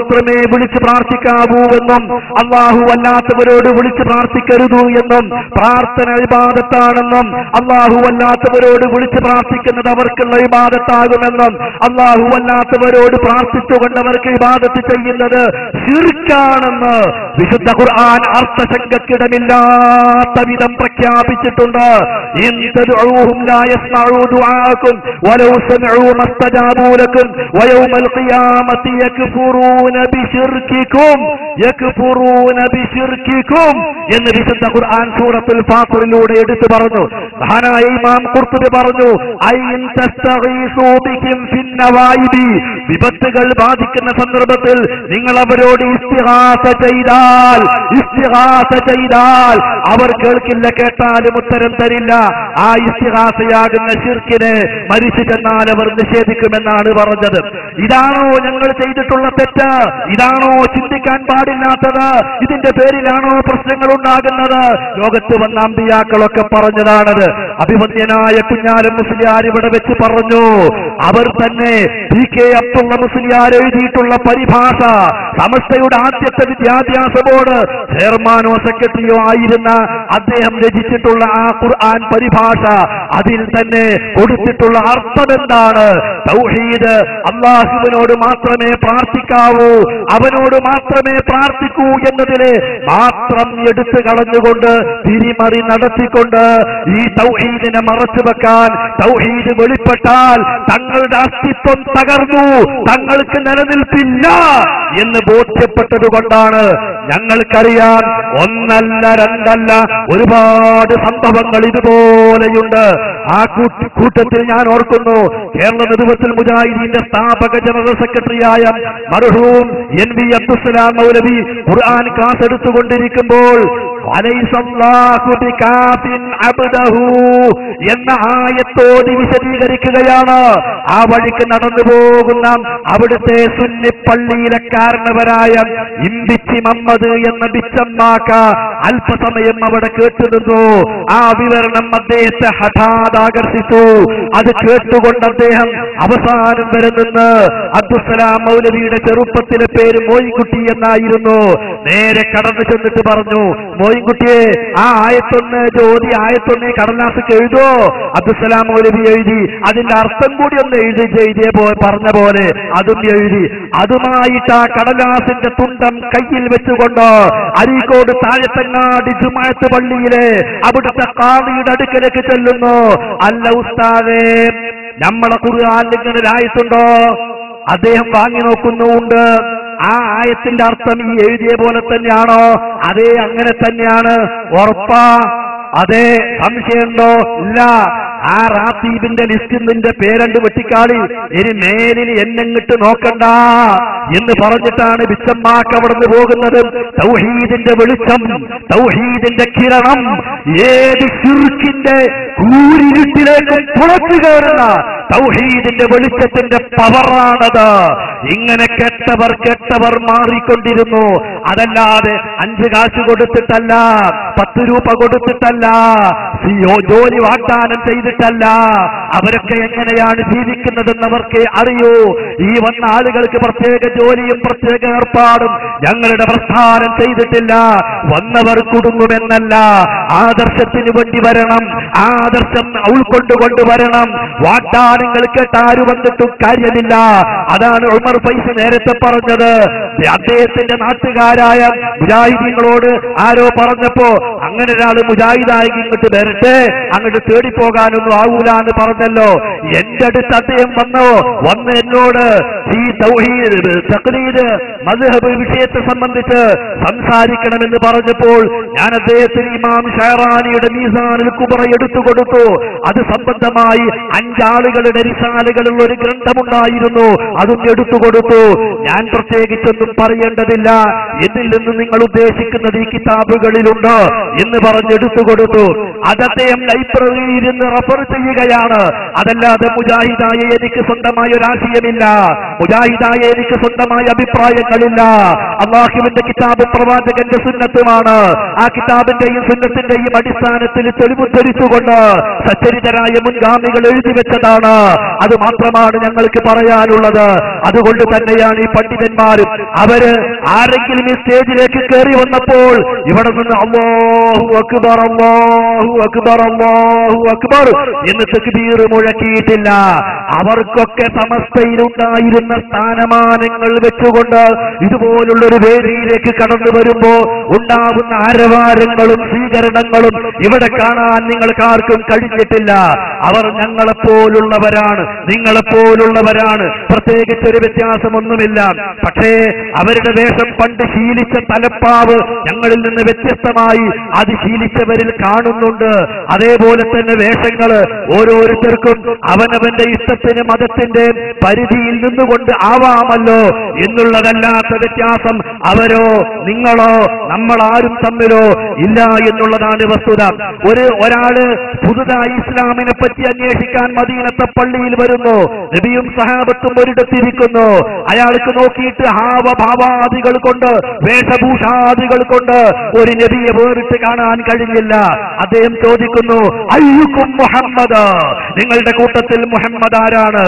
വിളിച്ച് പ്രാർത്ഥിക്കാവൂ എന്നും അള്ളാഹു അല്ലാത്തവരോട് വിളിച്ച് പ്രാർത്ഥിക്കരുത് എന്നും പ്രാർത്ഥന ഇബാദത്താണെന്നും അള്ളാഹു അല്ലാത്തവരോട് വിളിച്ച് പ്രാർത്ഥിക്കുന്നത് അവർക്കുള്ള ഇബാദത്താകുമെന്നും അള്ളാഹു അല്ലാത്തവരോട് പ്രാർത്ഥിച്ചുകൊണ്ടവർക്ക് ഇബാദത്ത് ചെയ്യുന്നത് ശിർക്കാണെന്ന് വിശുദ്ധ ഖുർആൻ അർത്ഥശങ്കക്കിടമില്ലാത്ത വിധം പ്രഖ്യാപിച്ചിട്ടുണ്ട്. ഇൻ തദ്ഉഹും ലാ യസ്മഉ ദുആഅകും വലൗ സമഉ മസ്തജാബൂ ലക്കും വയൗമൽ ഖിയാമത്തി യക്ഫുറൂന ബിശിർകികും എന്ന് വിശുദ്ധ ഖുർആൻ സൂറത്തുൽ ഫാത്തിറിലൂടെ എടുത്തു പറഞ്ഞു. മഹാനായ ഇമാം ഖുർതുബി പറഞ്ഞു, ഐൻ തസ്തഗീസു ബിഹിം ഫിന്നവായിബി, വിപത്തുകൾ ബാധിക്കുന്ന സന്ദർഭത്തിൽ നിങ്ങൾ അവരോട് ഇസ്തിഗാസ ചെയ്താൽ അവർ കേൾക്കില്ല, കേട്ടാലും ഉത്തരം തരില്ല. ആ ഇസ്തിഗാസയാകുന്ന ശിർക്കിനെ മരിച്ചു ചെന്നാൽ അവർ നിഷേധിക്കുമെന്നാണ് പറഞ്ഞത്. ഇതാണോ ഞങ്ങൾ ചെയ്തിട്ടുള്ള തെറ്റ്? ഇതാണോ ചിന്തിക്കാൻ പാടില്ലാത്തത്? ഇതിന്റെ പേരിലാണോ പ്രശ്നങ്ങൾ ഉണ്ടാകുന്നത്? ലോകത്ത് വന്ന അമ്പിയാക്കളൊക്കെ പറഞ്ഞതാണത്. അഭിമന്യനായ കുഞ്ഞാലം മുസ്ലിയാർ ഇവിടെ വെച്ച് പറഞ്ഞു, അവർ തന്നെ PK അബ്ദുള്ള മുസ്ലിയാർ എഴുതിയിട്ടുള്ള പരിഭാഷ, സമസ്തയുടെ ആദ്യത്തെ വിദ്യാഭ്യാസ ബോർഡ് ചെയർമാനോ സെക്രട്ടറിയോ ആയിരുന്ന അദ്ദേഹം രചിച്ചിട്ടുള്ള ആ ഖുർആൻ പരിഭാഷ, അതിൽ തന്നെ കൊടുത്തിട്ടുള്ള അർത്ഥം എന്താണ്? തൗഹീദ്, അല്ലാഹുവിനോട് മാത്രമേ പ്രാർത്ഥിക്കാവൂ, അവനോട് മാത്രമേ പ്രാർത്ഥിക്കൂ എന്നതിലെ മാത്രം എടുത്തു കളഞ്ഞുകൊണ്ട് തിരിമറി നടത്തിക്കൊണ്ട് ഈ തൗഹീദിനെ മറച്ചു വെക്കാൻ, തൗഹീദ് വെളിപ്പെട്ടാൽ തങ്ങളുടെ അസ്തിത്വം തകർന്നു, തങ്ങൾക്ക് നിലനിൽപ്പില്ല എന്ന് ബോധ്യപ്പെട്ടത് കൊണ്ടാണ്. ഞങ്ങൾക്കറിയാം, ഒന്നല്ല രണ്ടല്ല ഒരുപാട് സംഭവങ്ങൾ ഇതുപോലെയുണ്ട്. ആ കൂട്ടത്തിൽ ഞാൻ ഓർക്കുന്നു, കേരള നേതൃത്വത്തിൽ മുജാഹിദീന്റെ സ്ഥാപക ജനറൽ സെക്രട്ടറിയായ മർഹൂം NV അബ്ദുസ്സലാം മൗലവി ഖുർആൻ ക്ലാസ് എടുത്തുകൊണ്ടിരിക്കുമ്പോൾ അലൈസല്ലാഹു ബികാഫിൻ അബ്ദഹു എന്ന ആയത്തോട് വിശദീകരിക്കുകയാണ്. ആ വഴിക്ക് നടന്നു പോകുന്ന അവിടുത്തെ സുന്നി പള്ളിയിലെ കാരണവരായ ഇമ്പിച്ചി മമ്മദ് എന്ന ബിച്ചമ്മാക്ക അല്പസമയം അവിടെ കേട്ടുനിന്നു. ആ വിവരണം അദ്ദേഹത്തെ ഹഠാത് ആകർഷിച്ചു. അത് കേട്ടുകൊണ്ട് അദ്ദേഹം അവസാനം വരെ നിന്ന്, അബ്ദുസ്സലാം മൗലവിയുടെ ചെറുപ്പത്തിലെ പേര് മോയിൻകുട്ടി എന്നായിരുന്നു, നേരെ കടന്നു ചെന്നിട്ട് പറഞ്ഞു, മോയിൻകുട്ടിയെ ആ ആയത്തൊന്ന് ജ്യോതി ആയത്തൊന്ന് കടലാസക്ക് എഴുതോ? അബ്ദുസ്സലാം മൗലവി എഴുതി. അതിന്റെ അർത്ഥം കൂടി ഒന്ന് പറഞ്ഞ പോലെ അതും എഴുതി. അതുമായിട്ട് ആ കടലാസിന്റെ തുണ്ടം കയ്യിൽ വെച്ചുകൊണ്ട് അരീക്കോട് താഴത്തങ്ങാടി ജുമാഅത്ത് പള്ളിയിലെ അവിടുത്തെ ഖാദിയുടെ അടുക്കലേക്ക് ചെല്ലുന്നു. അല്ല ഉസ്താദേ, നമ്മളെ ഖുർആനിൽ ഇങ്ങനെ ഒരു ആയത്തുണ്ടോ? അദ്ദേഹം വാങ്ങി നോക്കുന്നുണ്ട്. ആ ആയത്തിന്റെ അർത്ഥം ഈ എഴുതിയ പോലെ തന്നെയാണോ? അതേ, അങ്ങനെ തന്നെയാണ്. ഉറപ്പാ? അതെ. സംശയമുണ്ടോ? ഇല്ല. ആ റാത്തീബിന്റെ ലിസ്റ്റിൽ നിന്റെ പേരണ്ട് വെട്ടിക്കാളി, ഇനി മേലിൽ എന്നെങ്ങിട്ട് നോക്കണ്ട എന്ന് പറഞ്ഞിട്ടാണ് ബിച്ചമ്മാക്ക് അവിടുന്ന് പോകുന്നത്. തൗഹീദിന്റെ വെളിച്ചം, തൗഹീദിന്റെ കിരണം ഏത് ശിർക്കിന്റെ കൂരിരുട്ടിലേക്കും പുറത്തു കയറുന്ന തൗഹീദിന്റെ വെളിച്ചത്തിന്റെ പവറാണത്. ഇങ്ങനെ കെട്ടവർ മാറിക്കൊണ്ടിരുന്നു. അതല്ലാതെ 5 കാശ് കൊടുത്തിട്ടല്ല, 10 രൂപ കൊടുത്തിട്ടല്ല, ജോലി വാഗ്ദാനം ചെയ്തിട്ടല്ല. അവരൊക്കെ എങ്ങനെയാണ് ജീവിക്കുന്നതെന്ന് അവർക്ക് അറിയൂ. ഈ വന്ന ആളുകൾക്ക് പ്രത്യേക ജോലിയും പ്രത്യേക ഏർപ്പാടും ഞങ്ങളുടെ പ്രസ്ഥാനം ചെയ്തിട്ടില്ല. വന്നവർ കുടുങ്ങുമെന്നല്ല, ആദർശത്തിന് വേണ്ടി വരണം, ആദർശം ഉൾക്കൊണ്ടുകൊണ്ടുവരണം. വാഗ്ദാനങ്ങൾ കേട്ടാരും വന്നിട്ടും കാര്യമില്ല. അതാണ് ഉമർ ഫൈസ് നേരത്തെ പറഞ്ഞത്. അദ്ദേഹത്തിന്റെ നാട്ടുകാരായ മുജാഹിദീങ്ങളോട് ആരോ പറഞ്ഞപ്പോ, അങ്ങനെ ഒരാൾ മുജാഹിദായി ഇങ്ങോട്ട് വരട്ടെ, അങ്ങോട്ട് തേടിപ്പോകാനൊന്നും ആവൂല എന്ന് പറഞ്ഞല്ലോ. എന്റെ അടുത്ത് അദ്ദേഹം വന്ന് എന്നോട് ഈ തൗഹീദ്, തഖ്ലീദ്, മദ്ഹബ് വിഷയത്തെ സംബന്ധിച്ച് സംസാരിക്കണമെന്ന് പറഞ്ഞപ്പോൾ ഞാൻ അദ്ദേഹത്തിന് ഇമാം ഷഹറാനിയുടെ മീസാനുൽ കുബ്ര എടുത്തു കൊടുത്തു. അത് സംബന്ധമായി 5 ആളുകളുടെ റിസാലകളുള്ള ഒരു ഗ്രന്ഥമുണ്ടായിരുന്നു, അതും എടുത്തു കൊടുത്തു. ഞാൻ പ്രത്യേകിച്ചൊന്നും പറയേണ്ടതില്ല, ഇതിൽ നിന്ന് നിങ്ങൾ ഉദ്ദേശിക്കുന്നത് ഈ കിതാബുകളിലുണ്ട് എന്ന് പറഞ്ഞെടുത്തു കൊടുത്തു. അത് അദ്ദേഹം ലൈബ്രറിയിൽ നിന്ന് റഫർ ചെയ്യുകയാണ്. അതല്ലാതെ മുജാഹിദായ എനിക്ക് സ്വന്തമായ ഒരു ആശയമില്ല, മുജാഹിദായ എനിക്ക് സ്വന്തമായ അഭിപ്രായങ്ങളില്ല. അള്ളാഹുവിന്റെ കിതാബ് പ്രവാചകന്റെ സുന്നത്തുമാണ്. ആ കിതാബിന്റെയും സുന്നത്തിന്റെയും അടിസ്ഥാനത്തിൽ തെളിവുദ്ധരിച്ചുകൊണ്ട് സച്ചരിതരായ മുൻഗാമികൾ എഴുതി വെച്ചതാണ്. അത് മാത്രമാണ് ഞങ്ങൾക്ക് പറയാനുള്ളത്. അതുകൊണ്ട് തന്നെയാണ് ഈ പണ്ഡിതന്മാരും അവര് ആരെങ്കിലും ഈ സ്റ്റേജിലേക്ക് കയറി വന്നപ്പോൾ ഇവിടെ നിന്ന് അല്ലാഹു അക്ബർ അല്ലാഹു അക്ബർ അല്ലാഹു അക്ബർ എന്ന് തക്ബീർ മുഴക്കിയിട്ടില്ല. അവർക്കൊക്കെ സമസ്തയിലുണ്ടായിരുന്ന സ്ഥാനമാനങ്ങൾ വെച്ചുകൊണ്ട് ഇതുപോലുള്ളൊരു വേദിയിലേക്ക് കടന്നു വരുമ്പോ ഉണ്ടാവുന്ന ആരവാരങ്ങളും സ്വീകരണങ്ങളും ഇവിടെ കാണാൻ നിങ്ങൾക്കാർക്കും കഴിഞ്ഞിട്ടില്ല. അവർ ഞങ്ങളെപ്പോലുള്ളവരാണ്, നിങ്ങളെപ്പോലുള്ളവരാണ്, പ്രത്യേകിച്ചൊരു വ്യത്യാസമൊന്നുമില്ല. പക്ഷേ അവരുടെ വേഷം പണ്ട് ശീലിച്ച തലപ്പാവ് ഞങ്ങളിൽ നിന്ന് വ്യത്യസ്തമായി അത് ശീലിച്ചവരിൽ കാണുന്നുണ്ട്. അതേപോലെ തന്നെ വേഷങ്ങള് ഓരോരുത്തർക്കും അവനവന്റെ ഇഷ്ടത്തിന് മതത്തിന്റെ പരിധിയിൽ നിന്നുകൊണ്ട് ആവാമല്ലോ എന്നുള്ളതല്ലാത്ത വ്യത്യാസം അവരോ നിങ്ങളോ നമ്മളാരും തമ്മിലോ ഇല്ല എന്നുള്ളതാണ് വസ്തുത. ഒരാള് പുതുതായി ഇസ്ലാമിനെ പറ്റി അന്വേഷിക്കാൻ മദീനത്തെ പള്ളിയിൽ വരുന്നു, നബിയും സഹാബത്തും ഒരിടത്തിരിക്കുന്നു. അയാൾക്ക് നോക്കിയിട്ട് ഹാവഭാവാദികൾ കൊണ്ട് വേഷഭൂഷാദികൾ കൊണ്ട് ഒരു നബിയെ വേറിട്ട് കാണാൻ കഴിഞ്ഞില്ല. അദ്ദേഹം ചോദിക്കുന്നു, അയ്യുക്കും മുഹമ്മദ്, നിങ്ങളുടെ കൂട്ടത്തിൽ മുഹമ്മദ് ആരാണ്?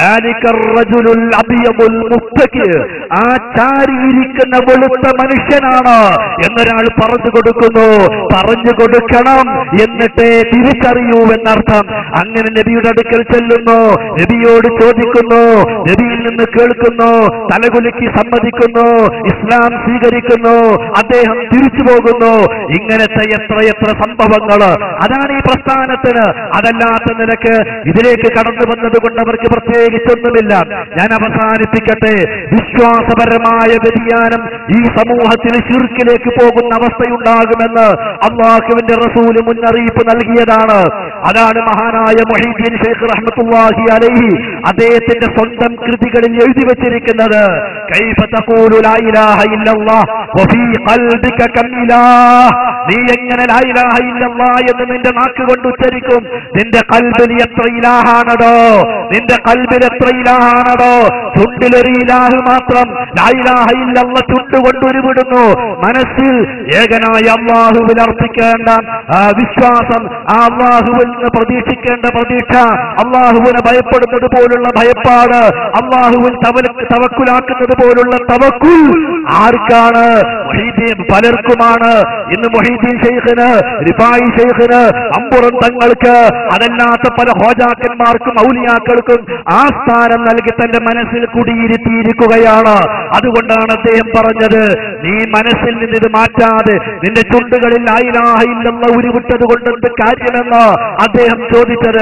ആ ചാരിയിരിക്കുന്ന വെളുത്ത മനുഷ്യനാണ് എന്നൊരാൾ പറഞ്ഞു കൊടുക്കുന്നു. പറഞ്ഞു കൊടുക്കണം, എന്നിട്ടേ തിരിച്ചറിയൂ എന്നർത്ഥം. അങ്ങനെ നബിയുടെ അടുക്കൽ ചെല്ലുന്നു, നബിയോട് ചോദിക്കുന്നു, നബിയിൽ നിന്ന് കേൾക്കുന്നു, തലകുലുക്കി സമ്മതിക്കുന്നു, ഇസ്ലാം സ്വീകരിക്കുന്നു, അദ്ദേഹം തിരിച്ചു പോകുന്നു. ഇങ്ങനത്തെ എത്രയെത്ര സംഭവങ്ങൾ. അതാണ് ഈ പ്രസ്ഥാനത്തിന്. അതല്ലാത്ത നിലക്ക് ഇതിലേക്ക് കടന്നു വന്നത് കൊണ്ട് അവർക്ക് പ്രത്യേകിച്ചൊന്നുമില്ല. ഞാൻ അവസാനിപ്പിക്കട്ടെ. വിശ്വാസപരമായ വ്യതിയാനം ഈ സമൂഹത്തിൽ ശിർക്കിലേക്ക് പോകുന്ന അവസ്ഥയുണ്ടാകുമെന്ന് അല്ലാഹുവിന്റെ റസൂല് മുന്നറിയിപ്പ് നൽകിയതാണ്. അതാണ് മഹാനായ മുഹീദ്ദീൻ ശൈഖ് റഹ്മത്തുള്ളാഹി അലൈഹി അദ്ദേഹത്തിന്റെ സ്വന്തം കൃതികളിൽ എഴുതി വച്ചിരിക്കുന്നത്. കൈഫ തഖൂലു ലാ ഇലാഹ ഇല്ലല്ലാഹ് വഫീ ഖൽബിക കം ഇലാഹ്, നീ എങ്ങനെ ലാ ഇലാഹ ഇല്ലല്ലാഹ് എന്ന് നിന്റെ നാക്ക് കൊണ്ട് ഉച്ചരിക്കും? നിന്റെ ഖൽബിൽ എത്ര ഇലാഹാണടോ, നിന്റെ ഖൽബിൽ എത്ര ഇലാഹാണടോ? ചുണ്ടിലൊരു ഇലാഹ് മാത്രം, ലാ ഇലാഹ ഇല്ലല്ലാഹ് ചുണ്ടുകൊണ്ട് ഉരുവിടുന്നു. മനസ്സിൽ ഏകനായ അല്ലാഹുവിൽ അർപ്പിക്കേണ്ട വിശ്വാസം, ആ അല്ലാഹുവിൽ നിന്ന് പ്രതീക്ഷിക്കേണ്ട പ്രതീക്ഷ, അല്ലാഹുവിനെ ഭയപ്പെടുന്നത് പോലുള്ള ഭയപ്പാട്, അല്ലാഹുവിൽ തവക്കുലാക്കുന്നത് പോലുള്ള തവക്കുൽ ആർക്കാണ്? പലർക്കുമാണ്. ഇന്ന് മുഹീദ്ദീൻ ശൈഖിന്, റിഫായി ശൈഖിന്, അമ്പുറം തങ്ങൾക്ക്, അതല്ലാത്ത പല ഹോജാക്കന്മാർക്കും ഔലിയാക്കൾക്കും ആ സ്ഥാനം നൽകി തന്റെ മനസ്സിൽ കുടിയിരുത്തിയിരിക്കുകയാണ്. അതുകൊണ്ടാണ് അദ്ദേഹം പറഞ്ഞത്, നീ മനസ്സിൽ നിന്ന് ഇത് മാറ്റാതെ നിന്റെ ചുണ്ടുകളിൽ ലാ ഇലാഹ ഇല്ലല്ലാഹ് ഉരുവിട്ടത് കൊണ്ട് എന്ത് കാര്യമെന്ന് അദ്ദേഹം ചോദിച്ചത്.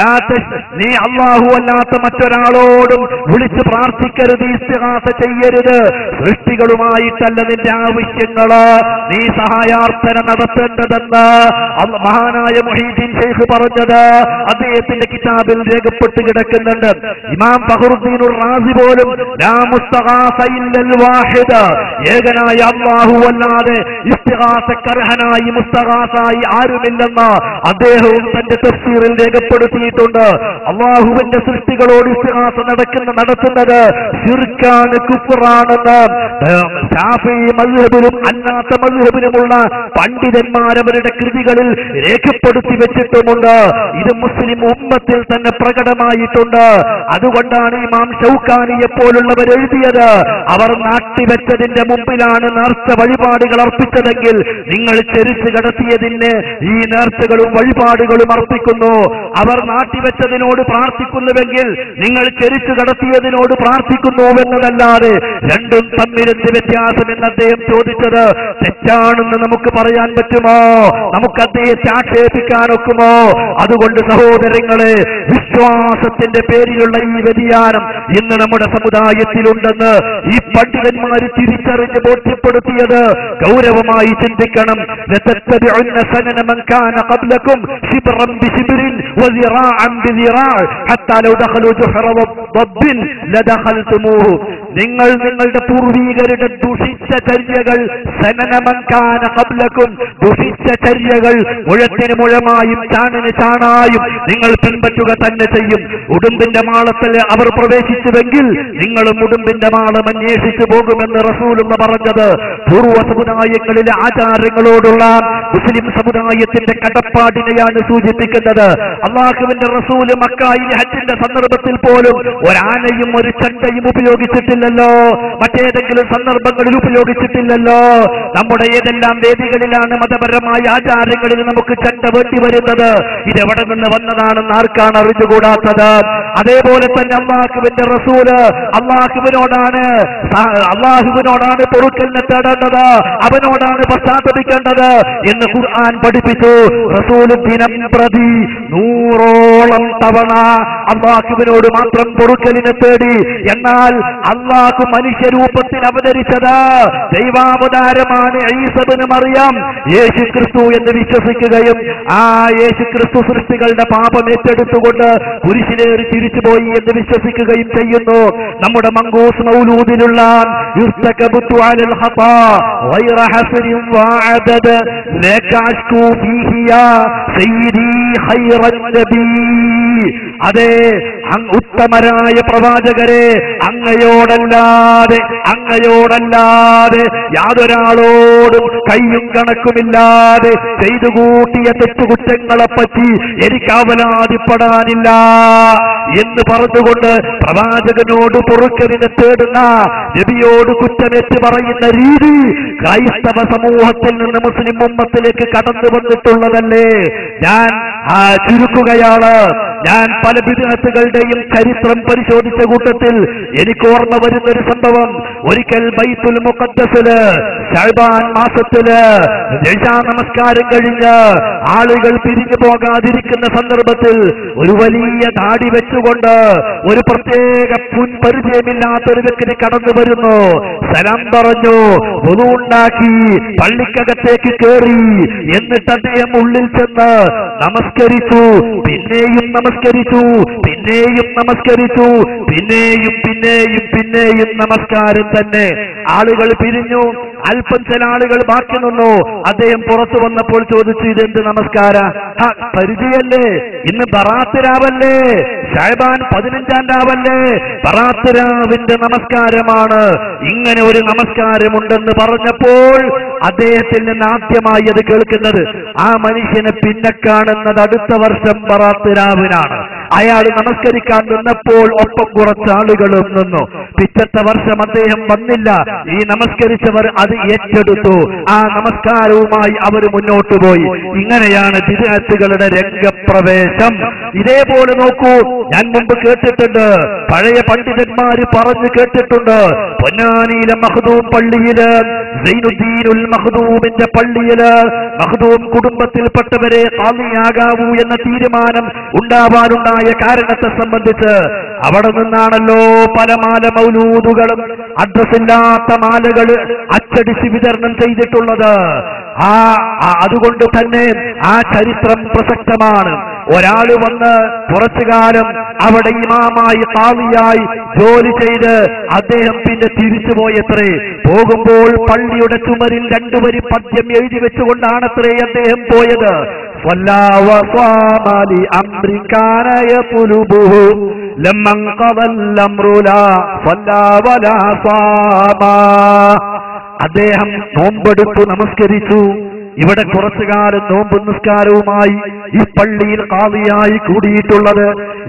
നീ അല്ലാഹു അല്ലാത്ത മറ്റൊരാളോടും വിളിച്ച് പ്രാർത്ഥിക്കരുത്, ഇസ്തിഗാസ ചെയ്യരുത്. സൃഷ്ടികളുമായിട്ടല്ല നിന്റെ ആവശ്യങ്ങള് നീ സഹായാർത്ഥന നടത്തേണ്ടതെന്ന് മഹാനായ മുഹീദ്ദീൻ ശൈഖ് പറഞ്ഞത് അദ്ദേഹത്തിന്റെ കിതാബിൽ രേഖപ്പെട്ട് കിടക്കുന്നുണ്ട്. ഇമാം ഫഖറുദ്ദീൻ റാസി പോലും ലാ മുസ്തഗാസ ഇല്ലൽ വാഹിദ്, ഏകനായ അല്ലാഹു അല്ലാതെ ഇസ്തിഗാസക്കർഹനായി മുസ്തഗാസായി ആരുമില്ലെന്ന് അദ്ദേഹവും തന്റെ തഫ്സീറിൽ രേഖപ്പെടുത്തിയിട്ടുണ്ട്. അല്ലാഹുവിന്റെ സൃഷ്ടികളോട് ഇസ്തിഗാസ നടത്തുന്നത് ശിർക്കാണ്, കുഫ്റാണെന്ന് ശാഫിഈ മദ്ഹബിലും അല്ലാത്ത മദ്ഹബിലുമുള്ള പണ്ഡിതന്മാരവരുടെ കൃതികളിൽ രേഖപ്പെടുത്തി വെച്ചിട്ടുമുണ്ട്. ഇത് മുസ്ലിം ഉമ്മത്തിൽ തന്നെ പ്രകടമായിട്ടുണ്ട്. അതുകൊണ്ടാണ് ഇമാം ഷൗക്കാനിയെ പോലുള്ളവർ എഴുതിയത്, അവർ നാട്ടിവെച്ചതിന്റെ മുമ്പിലാണ് നേർച്ച വഴിപാടുകൾ അർപ്പിച്ചതെങ്കിൽ നിങ്ങൾ ചെരിച്ചു കടത്തിയതിന് ഈ നേർച്ചകളും വഴിപാടുകളും അർപ്പിക്കുന്നു. അവർ നാട്ടിവെച്ചതിനോട് പ്രാർത്ഥിക്കുന്നുവെങ്കിൽ നിങ്ങൾ ചെരിച്ചു കടത്തിയതിനോട് പ്രാർത്ഥിക്കുന്നുവെന്നതല്ലാതെ രണ്ടും തമ്മിലെന്ത് വ്യത്യാസം എന്ന് അദ്ദേഹം ചോദിച്ചത് തെറ്റാണെന്ന് നമുക്ക് പറയാൻ പറ്റുമോ? നമുക്ക് അദ്ദേഹത്തെ ആക്ഷേപിക്കാനൊക്കുമോ? അതുകൊണ്ട് സഹോദരങ്ങളെ, വിശ്വാസത്തിന്റെ പേരിലുള്ള ഈ വ്യതിയാനം ഇന്ന് നമ്മുടെ സമുദായത്തിലുണ്ടെന്ന് ഈ പണ്ഡിതന്മാര് തിരിച്ചറിഞ്ഞ് ബോധ്യപ്പെടുത്തിയത് ഗൗരവമായി ചിന്തിക്കണം. നിങ്ങൾ നിങ്ങളുടെ പൂർവീകരുടെ ദുഷിച്ച ചര്യകൾ, ദുഷിച്ച ചര്യകൾ മുഴത്തിന് മുഴമായും ചാണിന് കാണായും നിങ്ങൾ പിൻപറ്റുക തന്നെ ചെയ്യും. ഉടുമ്പിന്റെ മാളത്തിൽ അവർ പ്രവേശിച്ചുവെങ്കിൽ നിങ്ങളും ഉടുമ്പിന്റെ മാളം അന്വേഷിച്ചു പോകുമെന്ന് റസൂലെന്ന് പറഞ്ഞത് പൂർവ്വ സമുദായങ്ങളിലെ ആചാരങ്ങളോടുള്ള മുസ്ലിം സമുദായത്തിന്റെ കടപ്പാടിനെയാണ് സൂചിപ്പിക്കുന്നത്. അള്ളാഹുവിന്റെ റസൂല് മക്കയിലെ ഹജ്ജിന്റെ സന്ദർഭത്തിൽ പോലും ഒരാനയും ഒരു ചണ്ടയും ഉപയോഗിച്ചിട്ടില്ലല്ലോ, മറ്റേതെങ്കിലും സന്ദർഭങ്ങളിൽ ഉപയോഗിച്ചിട്ടില്ലല്ലോ. നമ്മുടെ ഏതെല്ലാം വേദികളിലാണ് മതപരമായ ആചാരങ്ങളിൽ നമുക്ക് ചണ്ട വേണ്ടി വരുന്നത്? ഇതെവിടെ നിന്ന് വന്നതാണെന്ന് ആർക്കാണ് അറിഞ്ഞുകൂടാത്തത്? അതേപോലെ തന്നെ അള്ളാഹുവിന്റെ റസൂല് അള്ളാഹുവിനോടാണ് പൊറുക്കലിനെ തേടേണ്ടത്, അവനോടാണ് പശ്ചാത്തപിക്കേണ്ടത് എന്ന് ഖുർആൻ പഠിപ്പിച്ചു. റസൂല് ദിനം പ്രതി 100ഓളം തവണ അള്ളാഹുവിനോട് മാത്രം പൊറുക്കലിനെ തേടി. എന്നാൽ അള്ളാഹു മനുഷ്യരൂപത്തിൽ അവതരിച്ചത് ദൈവാവതാരമാണ് ഈസ ഇബ്നു മറിയം, യേശു ക്രിസ്തു എന്ന് വിശ്വസിക്കുകയും ആ യേശു ക്രിസ്തു സൃഷ്ടികളുടെ പാപം ഏറ്റെടുത്തുകൊണ്ട് കുരിശിലേറി തിരിച്ചുപോയി എന്ന് വിശ്വസിക്കുകയും ചെയ്യുന്നു. നമ്മുടെ മങ്കൂസ് മൗലൂദിലുള്ള യുസ്തകബതു അലൽ ഖതാ ഗൈറ ഹസ്രിൻ വഅദദ ലകഅഷ്കു ഫീഹി യാ സയ്യിദി ഖൈറൻ നബി. അതെ, ഉത്തമരായ പ്രവാചകരെ, അങ്ങയോടല്ലാതെ യാതൊരാളോടും കയ്യും കണക്കുമില്ലാതെ ചെയ്തു കൂട്ടിയ തെറ്റുകുറ്റങ്ങളെപ്പറ്റി എനിക്ക് അവലാതിപ്പെടാനില്ല എന്ന് പറഞ്ഞുകൊണ്ട് പ്രവാചകനോട് പൊറുക്കലിനെ തേടുന്ന, നബിയോട് കുറ്റമേറ്റ് പറയുന്ന രീതി ക്രൈസ്തവ സമൂഹത്തിൽ നിന്ന് മുസ്ലിം ഉമ്മത്തിലേക്ക് കടന്നു വന്നിട്ടുള്ളതല്ലേ? ഞാൻ ചുരുക്കുകയാണ്. ഞാൻ പല ബിദ്അത്തുകളുടെയും ചരിത്രം പരിശോധിച്ച കൂട്ടത്തിൽ എനിക്ക് ഓർമ്മ വരുന്നൊരു സംഭവം, ഒരിക്കൽ ബൈത്തുൽ മുഖദ്ദസില് ശഅബാൻ മാസത്തില് ഇശാ നമസ്കാരം കഴിഞ്ഞ് ആളുകൾ പിരിഞ്ഞു പോകാതിരിക്കുന്ന സന്ദർഭത്തിൽ ഒരു വലിയ ദാടി വെച്ചുകൊണ്ട് ഒരു പ്രത്യേക പരിചയമില്ലാത്തൊരു വ്യക്തി കടന്നു വരുന്നു. സലാം പറഞ്ഞു, വുളു ഉണ്ടാക്കി പള്ളിക്കകത്തേക്ക് കയറി. എന്നിട്ട് അദ്ദേഹം ഉള്ളിൽ ചെന്ന് നമസ്കരിച്ചു, പിന്നെയും നമസ്കരിച്ചു, പിന്നെയും നമസ്കരിച്ചു, പിന്നെയും നമസ്കാരം തന്നെ. ആളുകൾ പിരിഞ്ഞു, അല്പം ചില ആളുകൾ ബാക്കി നിന്നു. അദ്ദേഹം പുറത്തു വന്നപ്പോൾ ചോദിച്ചു, ഇതെന്ത് നമസ്കാര? പരിചയല്ലേ, ഇന്ന് ബറാത്ത് രാവല്ലേ, ശഅബാൻ 15-ാം രാവല്ലേ, ബറാത്ത് രാവിന്റെ നമസ്കാരമാണ്. ഇങ്ങനെ ഒരു നമസ്കാരമുണ്ടെന്ന് പറഞ്ഞപ്പോൾ അദ്ദേഹത്തിൽ നിന്ന് ആദ്യമായി അത് കേൾക്കുന്നത്, ആ മനുഷ്യനെ പിന്നെ കാണുന്നത് അടുത്ത വർഷം ബറാത്ത് രാവിനാണ്. അയാൾ നമസ്കരിക്കാൻ നിന്നപ്പോൾ ഒപ്പം കുറച്ച് ആളുകളും നിന്നു. പിറ്റത്തെ വർഷം അദ്ദേഹം വന്നില്ല. ഈ നമസ്കരിച്ചവർ അത് ഏറ്റെടുത്തു. ആ നമസ്കാരവുമായി അവർ മുന്നോട്ട് പോയി. ഇങ്ങനെയാണ് ബിദ്അത്തുകളുടെ രംഗപ്രവേശം. ഇതേപോലെ നോക്കൂ, ഞാൻ മുമ്പ് കേട്ടിട്ടുണ്ട്, പഴയ പണ്ഡിതന്മാര് പറഞ്ഞു കേട്ടിട്ടുണ്ട്, പൊന്നാനിയിലെ മഖ്ദൂം പള്ളിയില്, സൈനുദ്ദീനുൽ മഖ്ദൂമിന്റെ പള്ളിയില് മഖ്ദൂം കുടുംബത്തിൽപ്പെട്ടവരെ ഖാദിയാകാവൂ എന്ന തീരുമാനം ഉണ്ടാവാനുണ്ടായ കാരണത്തെ സംബന്ധിച്ച് അവിടെ നിന്നാണല്ലോ പല മാല മൗലൂദുകളും അഡ്രസ്സില്ലാത്ത മാലകൾ അച്ചടിച്ച് വിതരണം ചെയ്തിട്ടുള്ളത്. അതുകൊണ്ട് തന്നെ ആ ചരിത്രം പ്രസക്തമാണ്. ഒരാള് വന്ന് കുറച്ചു കാലം അവിടെ ഇമാമായി ഖാദിയായി ജോലി ചെയ്ത് അദ്ദേഹം പിന്നെ തിരിച്ചുപോയത്രേ. പോകുമ്പോൾ പള്ളിയുടെ ചുമരിൽ 2 വരി പദ്യം എഴുതി വെച്ചുകൊണ്ടാണത്രേ അദ്ദേഹം പോയത്. അദ്ദേഹം നോമ്പെടുത്തു നമസ്കരിച്ചു. ഇവിടെ കുറച്ചു കാലം നോമ്പ് നിസ്കാരവുമായി ഈ പള്ളിയിൽ ഖാദിയായി കൂടിയിട്ടുള്ളത്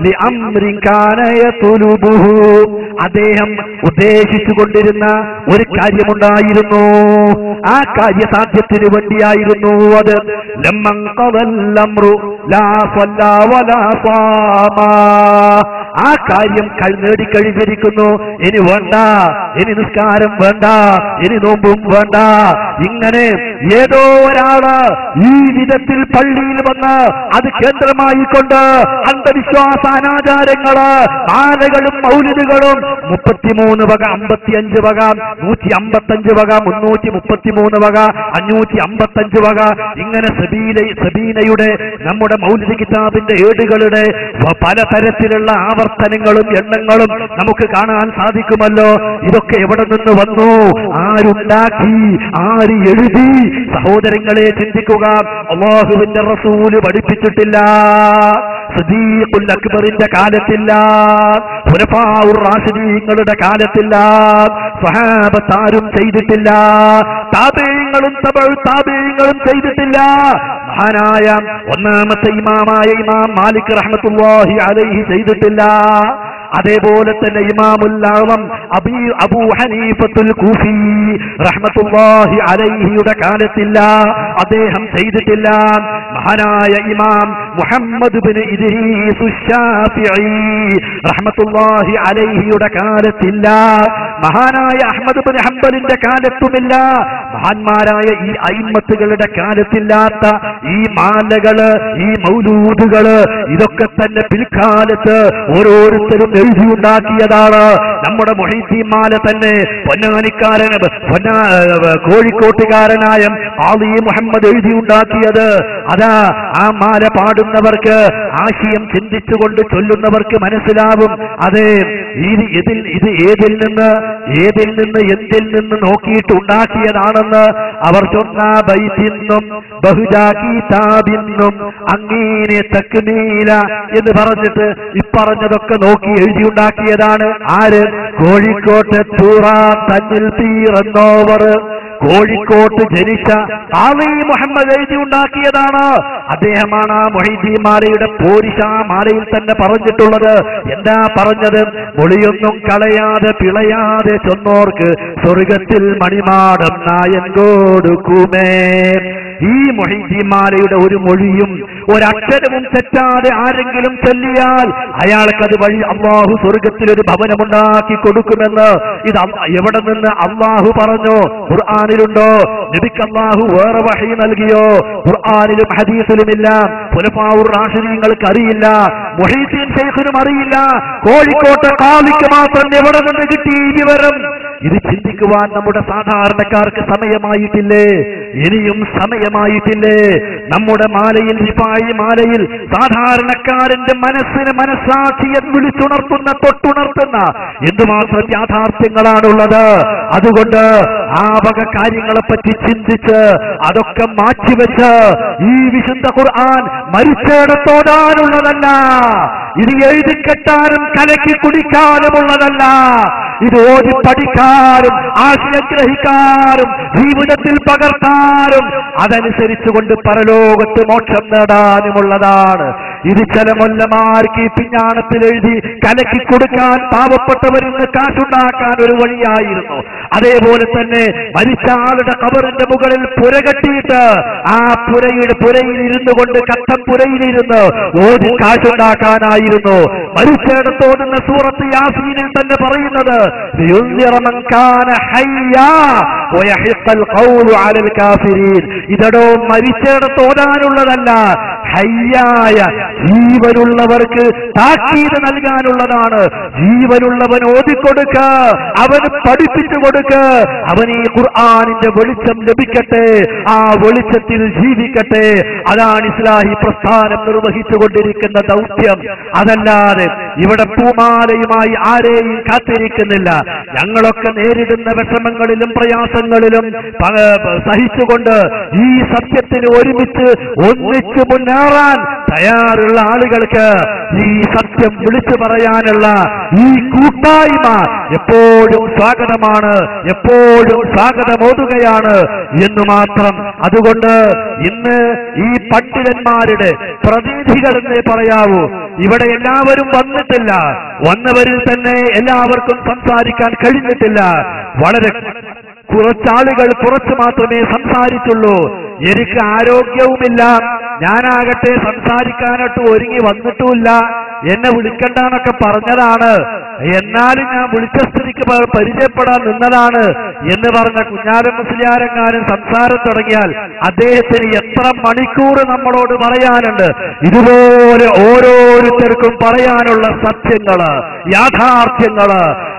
അദ്ദേഹം ഉദ്ദേശിച്ചുകൊണ്ടിരുന്ന ഒരു കാര്യമുണ്ടായിരുന്നു. ആ കാര്യസാധ്യത്തിന് വേണ്ടിയായിരുന്നു അത്. ആ കാര്യം നേടിക്കഴിഞ്ഞിരിക്കുന്നു. ഇനി വേണ്ട, ഇനി നിസ്കാരം വേണ്ട, ഇനി നോമ്പും വേണ്ട. ഇങ്ങനെ ഏതോ ഒരാള് ഈ വിധത്തിൽ പള്ളിയിൽ വന്ന് അത് കേന്ദ്രമായിക്കൊണ്ട് അന്ധവിശ്വാസ അനാചാരങ്ങള്, മാലകളും മൗലിദുകളും 33 വക, 55 വക, 155 വക, 333 വക, 555 വക, ഇങ്ങനെ സബീനയുടെ നമ്മുടെ നമ്മുടെ മൗലിദ് കിതാബിന്റെ ഏടുകളുടെ പലതരത്തിലുള്ള ആവർത്തനങ്ങളും എണ്ണങ്ങളും നമുക്ക് കാണാൻ സാധിക്കുമല്ലോ. ഇതൊക്കെ എവിടെ നിന്ന് വന്നു, ആരുണ്ടാക്കി, ആര് എഴുതി? സഹോദരങ്ങളെ ചിന്തിക്കുക. അല്ലാഹുവിന്റെ റസൂല് പഠിപ്പിച്ചിട്ടില്ല, സിദ്ദീഖുൽ അക്ബറിന്റെ കാലത്തില്ല, ഖുലഫാഉർ റാഷിദീങ്ങളുടെ കാലത്തില്ല, സ്വഹാബത്താരും ചെയ്തിട്ടില്ല, താബഈങ്ങളും തബഉ താബഈങ്ങളും ചെയ്തിട്ടില്ല. മഹാനായ ഒന്നാമത്തെ ഇമാമായ ഇമാം മാലിക് റഹ്മത്തുള്ളാഹി അലൈഹി ചെയ്തിട്ടില്ല. അതേപോലെ തന്നെ ഇമാമുൽ അഅ്ളം അബൂ ഹനീഫത്തുൽ കൂഫി റഹ്മത്തുള്ളാഹി അലൈഹിയുടെ കാലത്തില്ല, അദ്ദേഹം ചെയ്തിട്ടില്ല. മഹാനായ ഇമാം മുഹമ്മദ് ബിൻ ഇദ്രീസ് ശാഫിഈ റഹ്മത്തുള്ളാഹി അലൈഹിയുടെ കാലത്തില്ല, മഹാനായ അഹ്മദ് ബിൻ ഹംബലിന്റെ കാലത്തുമില്ല. മഹാന്മാരായ ഈ അയിമ്മത്തുകളുടെ കാലത്തില്ലാത്ത ഈ മാലകള്, ഈ മൗലൂദുകള്, ഇതൊക്കെ തന്നെ പിൽക്കാലത്ത് ഓരോരുത്തരും എഴുതിയുണ്ടാക്കിയതാണ്. നമ്മുടെ മുഹീദ്ദീൻ മാല തന്നെ കോഴിക്കോട്ടുകാരനായ ആലി മുഹമ്മദ് എഴുതിയുണ്ടാക്കിയത്. അതാ ആ മാല പാടുന്നവർക്ക്, ആശയം ചിന്തിച്ചുകൊണ്ട് ചൊല്ലുന്നവർക്ക് മനസ്സിലാവും അതെ ഇത് ഏതിൽ നിന്ന് എന്തിൽ നിന്ന് നോക്കിയിട്ട് ഉണ്ടാക്കിയതാണെന്ന്. അവർ ചൊന്ന ബൈത്തിന്നും ബഹുജാ കിതാബിന്നും അങ്ങനെ തക്മീല എന്ന് പറഞ്ഞിട്ട് ഇപ്പറഞ്ഞതൊക്കെ നോക്കി എഴുതിയുണ്ടാക്കിയതാണ്. ആര്? കോഴിക്കോട്ട് തൂറാ തന്നിൽ തീർന്നോവർ, കോഴിക്കോട്ട് ജനിച്ച ആലി മുഹമ്മദ് എഴുതിയുണ്ടാക്കിയതാണ്. അദ്ദേഹമാണ് ആ മുഹീദ്ദീൻ മാലയുടെ പോരിശ മാലയിൽ തന്നെ പറഞ്ഞിട്ടുള്ളത്. എന്താ പറഞ്ഞത്? മൊളിയൊന്നും കളയാതെ പിളയാതെ ചൊന്നോർക്ക് സ്വർഗത്തിൽ മണിമാടം നായൻ കൊടുക്കുമേ. ഈ മുഹീദ്ദീൻ മാലയുടെ ഒരു മൊഴിയും ഒരക്ഷരവും തെറ്റാതെ ആരെങ്കിലും ചൊല്ലിയാൽ അയാൾക്കത് വഴി അല്ലാഹു സ്വർഗത്തിൽ ഒരു ഭവനമുണ്ടാക്കി കൊടുക്കുമെന്ന്. ഇത് എവിടെ നിന്ന് അല്ലാഹു പറഞ്ഞു? ഖുർആനിലുണ്ടോ? നബിക്ക് അല്ലാഹു വേറെ വഹി നൽകിയോ? ഖുർആനിലും ഹദീസിലുമില്ല. ഖുലഫാഉർ റാഷിദീങ്ങൾക്ക് അറിയില്ല, മുഹീദ്ദീൻ ശൈഖിനും അറിയില്ല. കോഴിക്കോട്ടെ ഖാദിക്ക് മാത്രം എവിടെ നിന്ന് കിട്ടി ഈ വിവരം? ഇത് ചിന്തിക്കുവാൻ നമ്മുടെ സാധാരണക്കാർക്ക് സമയമായിട്ടില്ലേ? ഇനിയും സമയമായിട്ടില്ലേ? നമ്മുടെ മാലയിൽ, റിഫായി മാലയിൽ സാധാരണക്കാരന്റെ മനസ്സാക്ഷിയെ വിളിച്ചുണർത്തുന്ന, തൊട്ടുണർത്തുന്ന എന്തുമാത്രം യാഥാർത്ഥ്യങ്ങളാണുള്ളത്. അതുകൊണ്ട് ആ വക കാര്യങ്ങളെപ്പറ്റി ചിന്തിച്ച് അതൊക്കെ മാറ്റിവെച്ച് ഈ വിശുദ്ധ ഖുർആൻ മരിച്ചെടുത്തോടാനുള്ളതല്ല, ഇത് എഴുതിക്കെട്ടാനും കലക്കി കുടിക്കാനുമുള്ളതല്ല. ഇത് ഓതി പഠിക്കാനും ആശയം ഗ്രഹിക്കാനും ജീവിതത്തിൽ പകർത്താനും അതനുസരിച്ചുകൊണ്ട് പരലോകത്ത് മോക്ഷം നേടാനുമുള്ളതാണ്. ഇത് ചില മൊല്ലമാർക്ക് ഈ പിഞ്ഞാണത്തിൽ എഴുതി കലക്കി കൊടുക്കാൻ, പാവപ്പെട്ടവരിൽ നിന്ന് കാശുണ്ടാക്കാൻ ഒരു വഴിയായിരുന്നു. അതേപോലെ തന്നെ മരിച്ച ആളുടെ ഖബറിന്റെ മുകളിൽ പുര കെട്ടിയിട്ട് ആ പുരയിൽ ഇരുന്നു കൊണ്ട്, കട്ടം പുരയിലിരുന്ന് ഓതി കാശുണ്ടാക്കാനായിരുന്നു. മരിച്ചിടത്തോടുന്ന സൂറത്ത് യാസീനിൽ തന്നെ പറയുന്നത് ഇതടോ മരിച്ചിടത്തോടാനുള്ളതല്ല, ഹയ്യായ ജീവനുള്ളവർക്ക് താക്കീത് നൽകാനുള്ളതാണ്. ജീവനുള്ളവൻ ഓതിക്കൊടുക്ക, അവന് പഠിപ്പിച്ചു കൊടുക്ക, അവൻ ഈ ഖുർആനിന്റെ വെളിച്ചം ലഭിക്കട്ടെ, ആ വെളിച്ചത്തിൽ ജീവിക്കട്ടെ. അതാണ് ഇസ്ലാഹി പ്രസ്ഥാനം നിർവഹിച്ചുകൊണ്ടിരിക്കുന്ന ദൗത്യം. അതല്ലാതെ ഇവിടെ പൂമാലയുമായി ആരെയും കാത്തിരിക്കുന്നില്ല. ഞങ്ങളൊക്കെ നേരിടുന്ന വിഷമങ്ങളിലും പ്രയാസങ്ങളിലും സഹിച്ചുകൊണ്ട് ഈ സത്യത്തിന് ഒന്നിച്ച് മുന്നേറാൻ തയ്യാറുള്ള ആളുകൾക്ക് ഈ സത്യം വിളിച്ചു പറയാനുള്ള ഈ കൂട്ടായ്മ എപ്പോഴും സ്വാഗതമാണ്, എപ്പോഴും സ്വാഗതമോതുകയാണ് എന്ന് മാത്രം. അതുകൊണ്ട് ഇന്ന് ഈ പണ്ഡിതന്മാരുടെ പ്രതിനിധികളെന്നേ പറയാവൂ. ഇവിടെ എല്ലാവരും വന്നിട്ടില്ല, വന്നവരിൽ തന്നെ എല്ലാവർക്കും സംസാരിക്കാൻ കഴിഞ്ഞിട്ടില്ല. വളരെ കുറച്ചാളുകൾ കുറച്ച് മാത്രമേ സംസാരിച്ചുള്ളൂ. എനിക്ക് ആരോഗ്യവുമില്ല, ഞാനാകട്ടെ സംസാരിക്കാനായിട്ട് ഒരുങ്ങി വന്നിട്ടുമില്ല. എന്നെ വിളിക്കണ്ടെന്നൊക്കെ പറഞ്ഞതാണ്, എന്നാലും ഞാൻ വിളിച്ച സ്ഥിതിക്ക് പരിചയപ്പെടാൻ നിന്നതാണ് എന്ന് പറഞ്ഞ കുഞ്ഞാലം മുസ്ലിയാരെങ്ങാനും സംസാരം തുടങ്ങിയാൽ അദ്ദേഹത്തിന് എത്ര മണിക്കൂർ നമ്മളോട് പറയാനുണ്ട്. ഇതുപോലെ ഓരോരുത്തർക്കും പറയാനുള്ള സത്യങ്ങള്, യാഥാർത്ഥ്യങ്ങള്,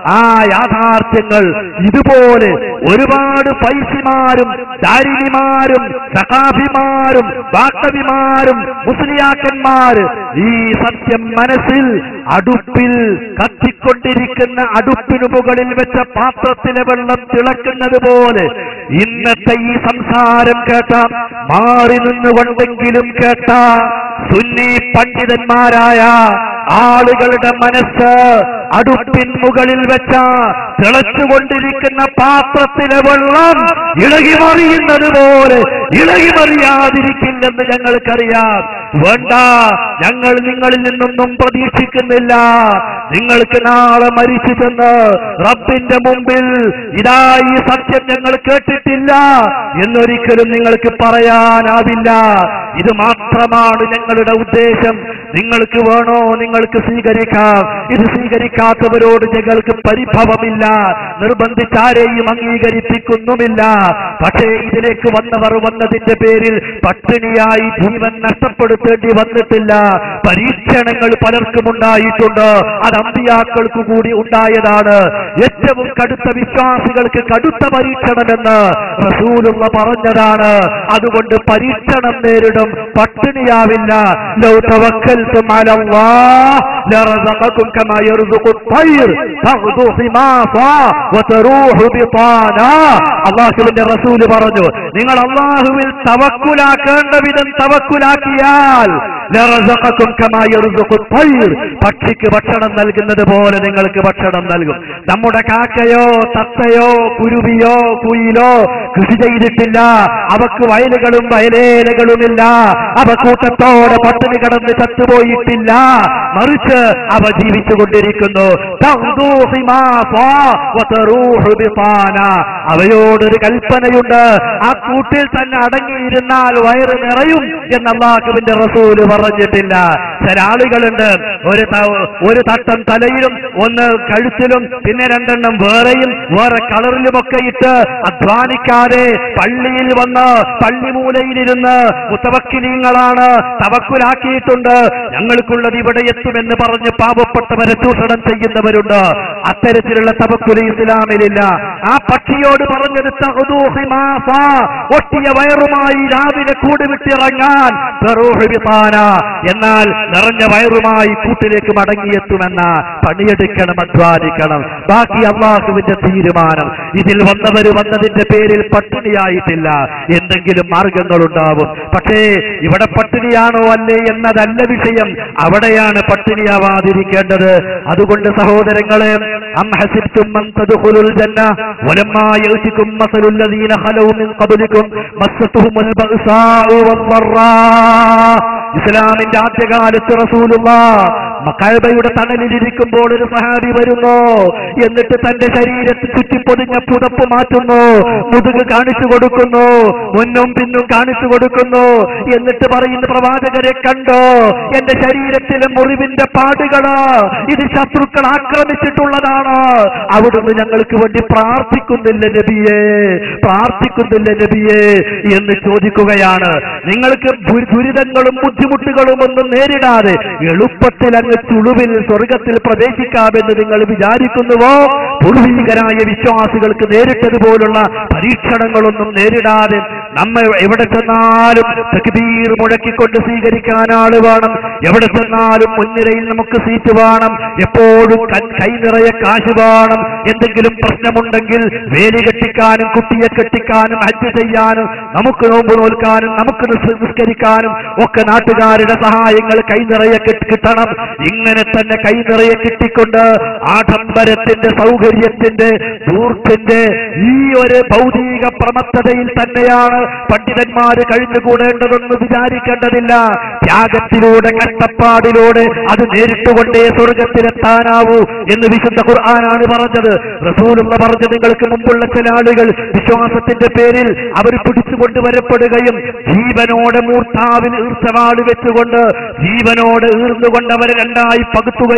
ആ യാഥാർത്ഥ്യങ്ങൾ ഇതുപോലെ ഒരുപാട് ഫൈസിമാരും ദാരിണിമാരും സഖാഫിമാരും ബാക്കവിമാരും മുസ്ലിയാക്കന്മാർ ഈ സത്യം മനസ്സിൽ അടുപ്പിൽ കത്തിക്കൊണ്ടിരിക്കുന്ന അടുപ്പിനു മുകളിൽ വെച്ച പാത്രത്തിലെ വെള്ളം തിളക്കുന്നത് പോലെ ഇന്നത്തെ ഈ സംസാരം കേട്ട മാറി നിന്നുകൊണ്ടെങ്കിലും കേട്ട സുന്നി പണ്ഡിതന്മാരായ ആളുകളുടെ മനസ്സ് അടുപ്പിൻ മുകളിൽ വെച്ച തിളച്ചുകൊണ്ടിരിക്കുന്ന പാത്രത്തിലെ വെള്ളം ഇളകിമറിയുന്നത് പോലെ ഇളകിമറിയാതിരിക്കില്ലെന്ന് ഞങ്ങൾക്കറിയാം. വേണ്ട, ഞങ്ങൾ നിങ്ങളിൽ നിന്നൊന്നും പ്രതീക്ഷിക്കുന്നില്ല. നിങ്ങൾക്ക് നാളെ മരിച്ചു ചെന്ന് റബ്ബിന്റെ മുമ്പിൽ ഇതാ ഈ സത്യം ഞങ്ങൾ കേട്ടിട്ടില്ല എന്നൊരിക്കലും നിങ്ങൾക്ക് പറയാനാവില്ല. ഇത് മാത്രമാണ് ഞങ്ങളുടെ ഉദ്ദേശം. നിങ്ങൾക്ക് വേണോ നിങ്ങൾക്ക് സ്വീകരിക്കാം. ഇത് സ്വീകരിക്കാത്തവരോട് ഞങ്ങൾക്ക് പരിഭവമില്ല, നിർബന്ധിച്ചാരെയും അംഗീകരിപ്പിക്കുന്നുമില്ല. പക്ഷേ ഇതിലേക്ക് വന്നവർ വന്നതിന്റെ പേരിൽ പട്ടിണിയായി ജീവൻ നഷ്ടപ്പെടുത്തേണ്ടി വന്നിട്ടില്ല. പരീക്ഷണങ്ങൾ പലർക്കും ഉണ്ടായിട്ടുണ്ട്. അത് അമ്പിയാക്കൾക്ക് കൂടി ഉണ്ടായതാണ്. ഏറ്റവും കടുത്ത വിശ്വാസികൾക്ക് കടുത്ത പരീക്ഷണമെന്ന് റസൂലുള്ള പറഞ്ഞതാണ്. അതുകൊണ്ട് പരീക്ഷണം നേരിടും, പട്ടിണിയാവില്ല. ലൗ തവക്കൽതും അലല്ലാഹ് ലറസഖകും കമാ യർസുഖു الطير തഗ്ദു ഹിമാസാ വതറൂഹു ബിതാനാ. അല്ലാഹുവിന്റെ റസൂൽ പറഞ്ഞു, നിങ്ങൾ അല്ലാഹുവിൽ തവക്കുലാക്കേണ്ട വിധം തവക്കുലാക്കിയാൽ ലറസഖകും കമാ യർസുഖു الطير, പക്ഷിക്ക് ഭക്ഷണം നൽകുന്നത് പോലെ നിങ്ങൾക്ക് ഭക്ഷണം നൽകും. നമ്മുടെ കാക്കയോ തത്തയോ കുരുവിയോ കുയിലോ കൃഷി ചെയ്തിട്ടില്ല. അവക്ക് വയലുകളും വയലേലകളുമില്ല. അവ കൂട്ടത്തോടെ പട്ടിണി കടന്ന് ചത്തുപോയിട്ടില്ല. മറിച്ച് അവ ജീവിച്ചുകൊണ്ടിരിക്കുന്നു. അവയോടൊരു കൽപ്പനയുണ്ട്, ആ കൂട്ടിൽ തന്നെ അടങ്ങിയിരുന്നാൽ വയറ് നിറയും എന്ന് അല്ലാഹുവിന്റെ റസൂല് പറഞ്ഞിട്ടില്ല. ചില ആളുകളുണ്ട്, ഒരു തട്ടം തലയിലും ഒന്ന് കഴുത്തിലും പിന്നെ രണ്ടെണ്ണം വേറെയും വേറെ കളറിലുമൊക്കെ ഇട്ട് അധ്വാനിക്കാതെ പള്ളിയിൽ വന്ന് പള്ളിമൂലയിലിരുന്ന് മുത്തവക്കിലീങ്ങളാണ്, തവക്കുലാക്കിയിട്ടുണ്ട്, ഞങ്ങൾക്കുള്ളത് ഇവിടെ എത്തുമെന്ന് പറഞ്ഞ് പാവപ്പെട്ടവരെ ചൂഷണം ചെയ്യുന്നവരുണ്ട്. അത്തരത്തിലുള്ള തവക്കുൽ ഇസ്ലാമിലില്ല. ആ പക്ഷിയോട് പറഞ്ഞത് തഗ്ദു ഹിമാസാ, ഒട്ടിയ വയറുമായി രാവിലെ കൂട് വിട്ടിറങ്ങാൻ, തറൂഹു ബിതാനാ, എന്നാൽ നിറഞ്ഞ വയറുമായി കൂട്ടിലേക്ക് മടങ്ങിയെത്തുമെന്ന. പണിയെടുക്കണം, അധ്വാനിക്കണം, ബാക്കി അല്ലാഹുവിന്റെ തീരുമാനം. ഇതിൽ വന്നവർ വന്നതിന്റെ പേരിൽ പട്ടിണിയായിട്ടില്ല. എന്തെങ്കിലും മാർഗങ്ങളുണ്ടാവും. പക്ഷേ ഇവിടെ പട്ടിണിയാണോ അല്ലേ എന്നതല്ല വിഷയം, അവിടെയാണ് പട്ടിണിയാവാതിരിക്കേണ്ടത്. അതുകൊണ്ട് സഹോദരങ്ങളെ, അം ഹസിബ്തും അൻ തദ്ഖുലുൽ ജന്ന വലമ്മാ യഅതികും മസലുൽ ലദീന ഖലൂ മിൻ ഖബ്ലികും മസ്സതുഹുൽ ബഅസാഉ വദ്ദറാ. ഇസ്ലാമിന്റെ ആദ്യകാലത്ത് റസൂലുള്ളാഹ് കഅബയുടെ തണലിലിരിക്കുമ്പോൾ ഒരു സഹാബി വരുന്നു. എന്നിട്ട് തന്റെ ശരീരത്തിൽ ചുറ്റിപ്പൊതിഞ്ഞ പുതപ്പ് മാറ്റുന്നു, മുതുക് കാണിച്ചു കൊടുക്കുന്നു, മുന്നും പിന്നും കാണിച്ചു കൊടുക്കുന്നു. എന്നിട്ട് പറയുന്ന, പ്രവാചകരെ കണ്ടോ, എന്റെ ശരീരത്തിലെ മുറിവിന്റെ പാടുകള്, ഇത് ശത്രുക്കൾ ആക്രമിച്ചിട്ടുള്ളതാണ്. അവിടുന്ന് ഞങ്ങൾക്ക് വേണ്ടി പ്രാർത്ഥിക്കുന്നില്ല നബിയേ, പ്രാർത്ഥിക്കുന്നില്ല നബിയേ എന്ന് ചോദിക്കുകയാണ്. നിങ്ങൾക്ക് ദുരിതങ്ങളും ബുദ്ധിമുട്ടുകളും ഒന്നും നേരിടാതെ എളുപ്പത്തിൽ അങ്ങ് ചുളുവിൽ സ്വർഗത്തിൽ പ്രവേശിക്കാമെന്ന് നിങ്ങൾ വിചാരിക്കുന്നുവോ? പൂർവീകരായ വിശ്വാസികൾക്ക് നേരിട്ടതുപോലുള്ള പരീക്ഷണങ്ങളൊന്നും നേരിടാതെ നമ്മൾ എവിടെ ചെന്നാലും തക്ബീർ മുഴക്കിക്കൊണ്ട് സ്വീകരിക്കാൻ ആള് വേണം. എവിടെ ചെന്നാലും മുൻനിരയിൽ നമുക്ക് സീറ്റ് വേണം. എപ്പോഴും കൈ നിറയെ കാശ് വേണം. എന്തെങ്കിലും പ്രശ്നമുണ്ടെങ്കിൽ വേലി കെട്ടിക്കാനും കുട്ടിയെ കെട്ടിക്കാനും ഹജ്ജ് ചെയ്യാനും നമുക്ക് നോമ്പ് നോൽക്കാനും നമുക്ക് നിസ്കരിക്കാനും ഒക്കെ നാട്ടുകാരുടെ സഹായങ്ങൾ കൈ നിറയെ കിട്ടണം. ഇങ്ങനെ തന്നെ കൈ നിറയെ കിട്ടിക്കൊണ്ട് ആഡംബരത്തിന്റെ സൗകര്യത്തിന്റെ ധൂർത്തിന്റെ ഈ ഒരു ഭൗതിക പ്രമത്തതയിൽ തന്നെയാണ് പണ്ഡിതന്മാര് കഴിഞ്ഞുകൂടേണ്ടതെന്ന് വിചാരിക്കേണ്ടതില്ല. ത്യാഗത്തിലൂടെ കഷ്ടപ്പാടിലൂടെ അത് നേരിട്ടുകൊണ്ടേ സ്വർഗത്തിലെത്താനാവൂ എന്ന് വിശുദ്ധ ഖുർആനാണ് പറഞ്ഞത്. റസൂലുള്ള പറഞ്ഞു, നിങ്ങൾക്ക് മുമ്പുള്ള ചില ആളുകൾ വിശ്വാസത്തിന്റെ പേരിൽ അവർ പിടിച്ചുകൊണ്ടുവരപ്പെടുകയും ജീവനോടെ മൂർത്താവിൽ ഈർച്ചവാള് വെച്ചുകൊണ്ട് ജീവനോട് ഈർന്നുകൊണ്ട് അവരെ രണ്ടായി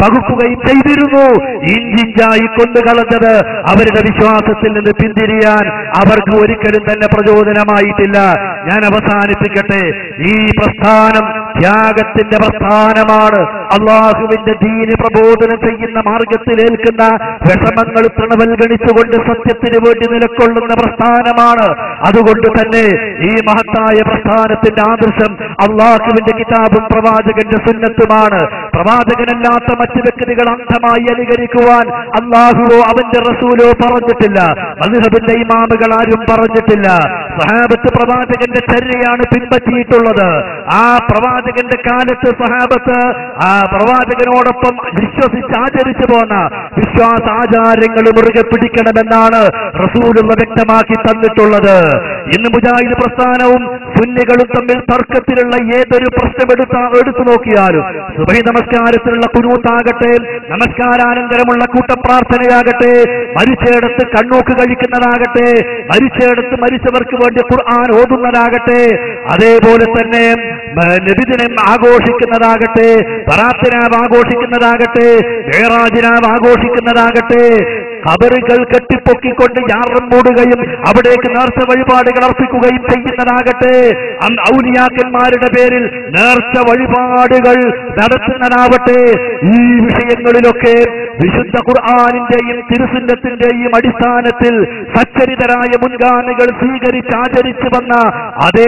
പകുക്കുകയും ചെയ്തിരുന്നു. ഇഞ്ചിഞ്ചായി കൊന്നുകളഞ്ഞത് അവരുടെ വിശ്വാസത്തിൽ നിന്ന് പിന്തിരിയാൻ അവർക്ക് ഒരിക്കലും തന്നെ പ്രചോദനമായിട്ടില്ല. ഞാൻ അവസാനിപ്പിക്കട്ടെ. ഈ പ്രസ്ഥാനം ത്യാഗത്തിന്റെ പ്രസ്ഥാനമാണ്. അള്ളാഹുവിന്റെ ദീന് പ്രബോധനം ചെയ്യുന്ന മാർഗത്തിലേൽക്കുന്ന വിഷമങ്ങൾ തൃണവൽഗണിച്ചുകൊണ്ട് സത്യത്തിന് വേണ്ടി നിലകൊള്ളുന്ന പ്രസ്ഥാനമാണ്. അതുകൊണ്ട് തന്നെ ഈ മഹത്തായ പ്രസ്ഥാനത്തിന്റെ ആദർശം അള്ളാഹുവിന്റെ കിതാബും പ്രവാചകന്റെ സുന്നത്തുമാണ്. പ്രവാചകനല്ലാത്ത മറ്റു വ്യക്തികൾ അന്ധമായി അനുകരിക്കുവാൻ അള്ളാഹുവോ അവന്റെ റസൂലോ പറഞ്ഞിട്ടില്ല. മദ്ഹബിന്റെ ഇമാമുകൾ ആരും പറഞ്ഞിട്ടില്ല. സഹാബത്ത് പ്രവാചകന്റെ ചര്യയാണ് പിൻപറ്റിയിട്ടുള്ളത്. ആ പ്രവാചകന്റെ കാലത്ത് സഹാബത്ത് ആ പ്രവാചകനോടൊപ്പം വിശ്വസിച്ച് ആചരിച്ചു പോന്ന വിശ്വാസാചാരങ്ങൾ മുറുകെ പിടിക്കണമെന്നാണ് റസൂലുള്ള വ്യക്തമാക്കി തന്നിട്ടുള്ളത്. ഇന്ന് മുജാഹിദ് പ്രസ്ഥാനവും സുന്നികളും തമ്മിൽ തർക്കത്തിലുള്ള ഏതൊരു പ്രശ്നം എടുത്തു നോക്കിയാലും, സുബഹി നമസ്കാരത്തിലുള്ള ഖുനൂത്താകട്ടെ, നമസ്കാരാനന്തരമുള്ള കൂട്ടപ്രാർത്ഥനയാകട്ടെ, മരിച്ചയിടത്ത് കണ്ണൂക്ക് കഴിക്കുന്നതാകട്ടെ, മരിച്ചയിടത്ത് മരിച്ചവർക്ക് വേണ്ടി ഖുർആൻ ഓതുന്നതാകട്ടെ, അതേപോലെ തന്നെ നബിദിനം ആഘോഷിക്കുന്നതാകട്ടെ, ബറാത്തിനാവ് ആഘോഷിക്കുന്നതാകട്ടെ, മേറാജിനാവ് ആഘോഷിക്കുന്നതാകട്ടെ, ഖബറുകൾ കെട്ടിപ്പൊക്കിക്കൊണ്ട് യാറം മൂടുകയും അവിടേക്ക് നേർച്ച വഴിപാടുകൾ അർപ്പിക്കുകയും ചെയ്യുന്നതാകട്ടെ, ഔലിയാക്കന്മാരുടെ പേരിൽ നേർച്ച വഴിപാടുകൾ നടത്തുന്നതാവട്ടെ, ഈ വിഷയങ്ങളിലൊക്കെ വിശുദ്ധ ഖുർആനിന്റെയും തിരുസുന്നത്തിന്റെയും അടിസ്ഥാനത്തിൽ സച്ചരിതരായ മുൻഗാമികൾ സ്വീകരിച്ച് ആചരിച്ചു വന്ന അതേ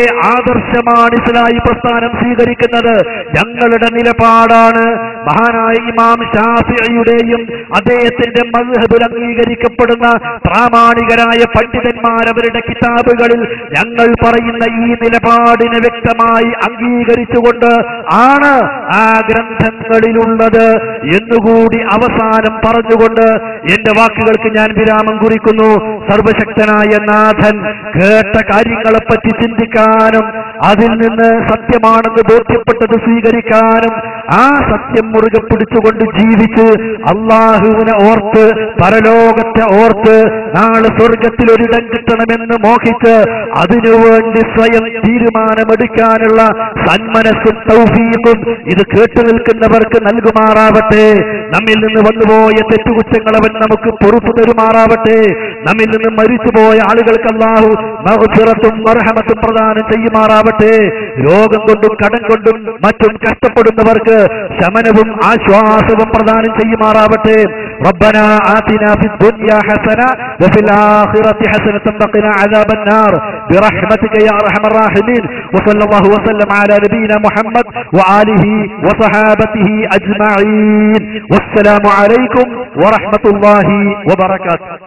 ആദർശമാണ് ഇസ്ലാഹി പ്രസ്ഥാനം സ്വീകരിക്കുന്നത്. ഞങ്ങളുടെ നിലപാടാണ് മഹാനായ ഇമാം ശാഫിഈയുടെയും അദ്ദേഹത്തിന്റെ മദ്ഹബിൽ അംഗീകരിക്കപ്പെടുന്ന പ്രാമാണികരായ പണ്ഡിതന്മാർ അവരുടെ കിതാബുകളിൽ ഞങ്ങൾ പറയുന്ന ഈ നിലപാടിനെ വ്യക്തമായി അംഗീകരിച്ചുകൊണ്ട് ആണ് ആ ഗ്രന്ഥങ്ങളിലുള്ളത് എന്നുകൂടി അവസാനം പറഞ്ഞുകൊണ്ട് എന്റെ വാക്കുകൾക്ക് ഞാൻ വിരാമം കുറിക്കുന്നു. സർവശക്തനായ നാഥൻ കേട്ട കാര്യങ്ങളെപ്പറ്റി ചിന്തിക്കാനും അതിൽ നിന്ന് സത്യമാണെന്ന് ബോധ്യപ്പെട്ടത് സ്വീകരിക്കാനും ആ സത്യം മുറുകെ പിടിച്ചുകൊണ്ട് ജീവിച്ച് അള്ളാഹുവിനെ ഓർത്ത് പരലോകത്തെ ഓർത്ത് നാളെ സ്വർഗത്തിൽ ഒരിടം കിട്ടണമെന്ന് മോഹിച്ച് അതിനുവേണ്ടി സ്വയം തീരുമാനമെടുക്കാനുള്ള സന്മനസ്സും തൗഫീഖും ഇത് കേട്ടു നിൽക്കുന്നവർക്ക് നൽകുമാറാവട്ടെ. നമ്മിൽ നിന്ന് വന്നുപോയ തെറ്റുകുറ്റങ്ങൾ അവൻ നമുക്ക് പൊറുത്തു തരുമാറാവട്ടെ. നമ്മിൽ നിന്ന് മരിച്ചുപോയ ആളുകൾക്ക് അല്ലാഹു മഗ്ഫിറത്തും മർഹമത്തും പ്രദാനം ചെയ്യുമാറാവട്ടെ. രോഗം കൊണ്ടും കടം കൊണ്ടും മറ്റും കഷ്ടപ്പെടുന്നവർക്ക് ശമനവും ആശ്വാസവും പ്രദാനം ചെയ്യുമാറാവട്ടെ. ربنا آتنا في الدنيا حسنة وفي الآخرة حسنة وقنا عذاب النار برحمتك يا أرحم الراحمين. وصلى الله وسلم على نبينا محمد وآله وصحابته أجمعين. والسلام عليكم ورحمة الله وبركاته.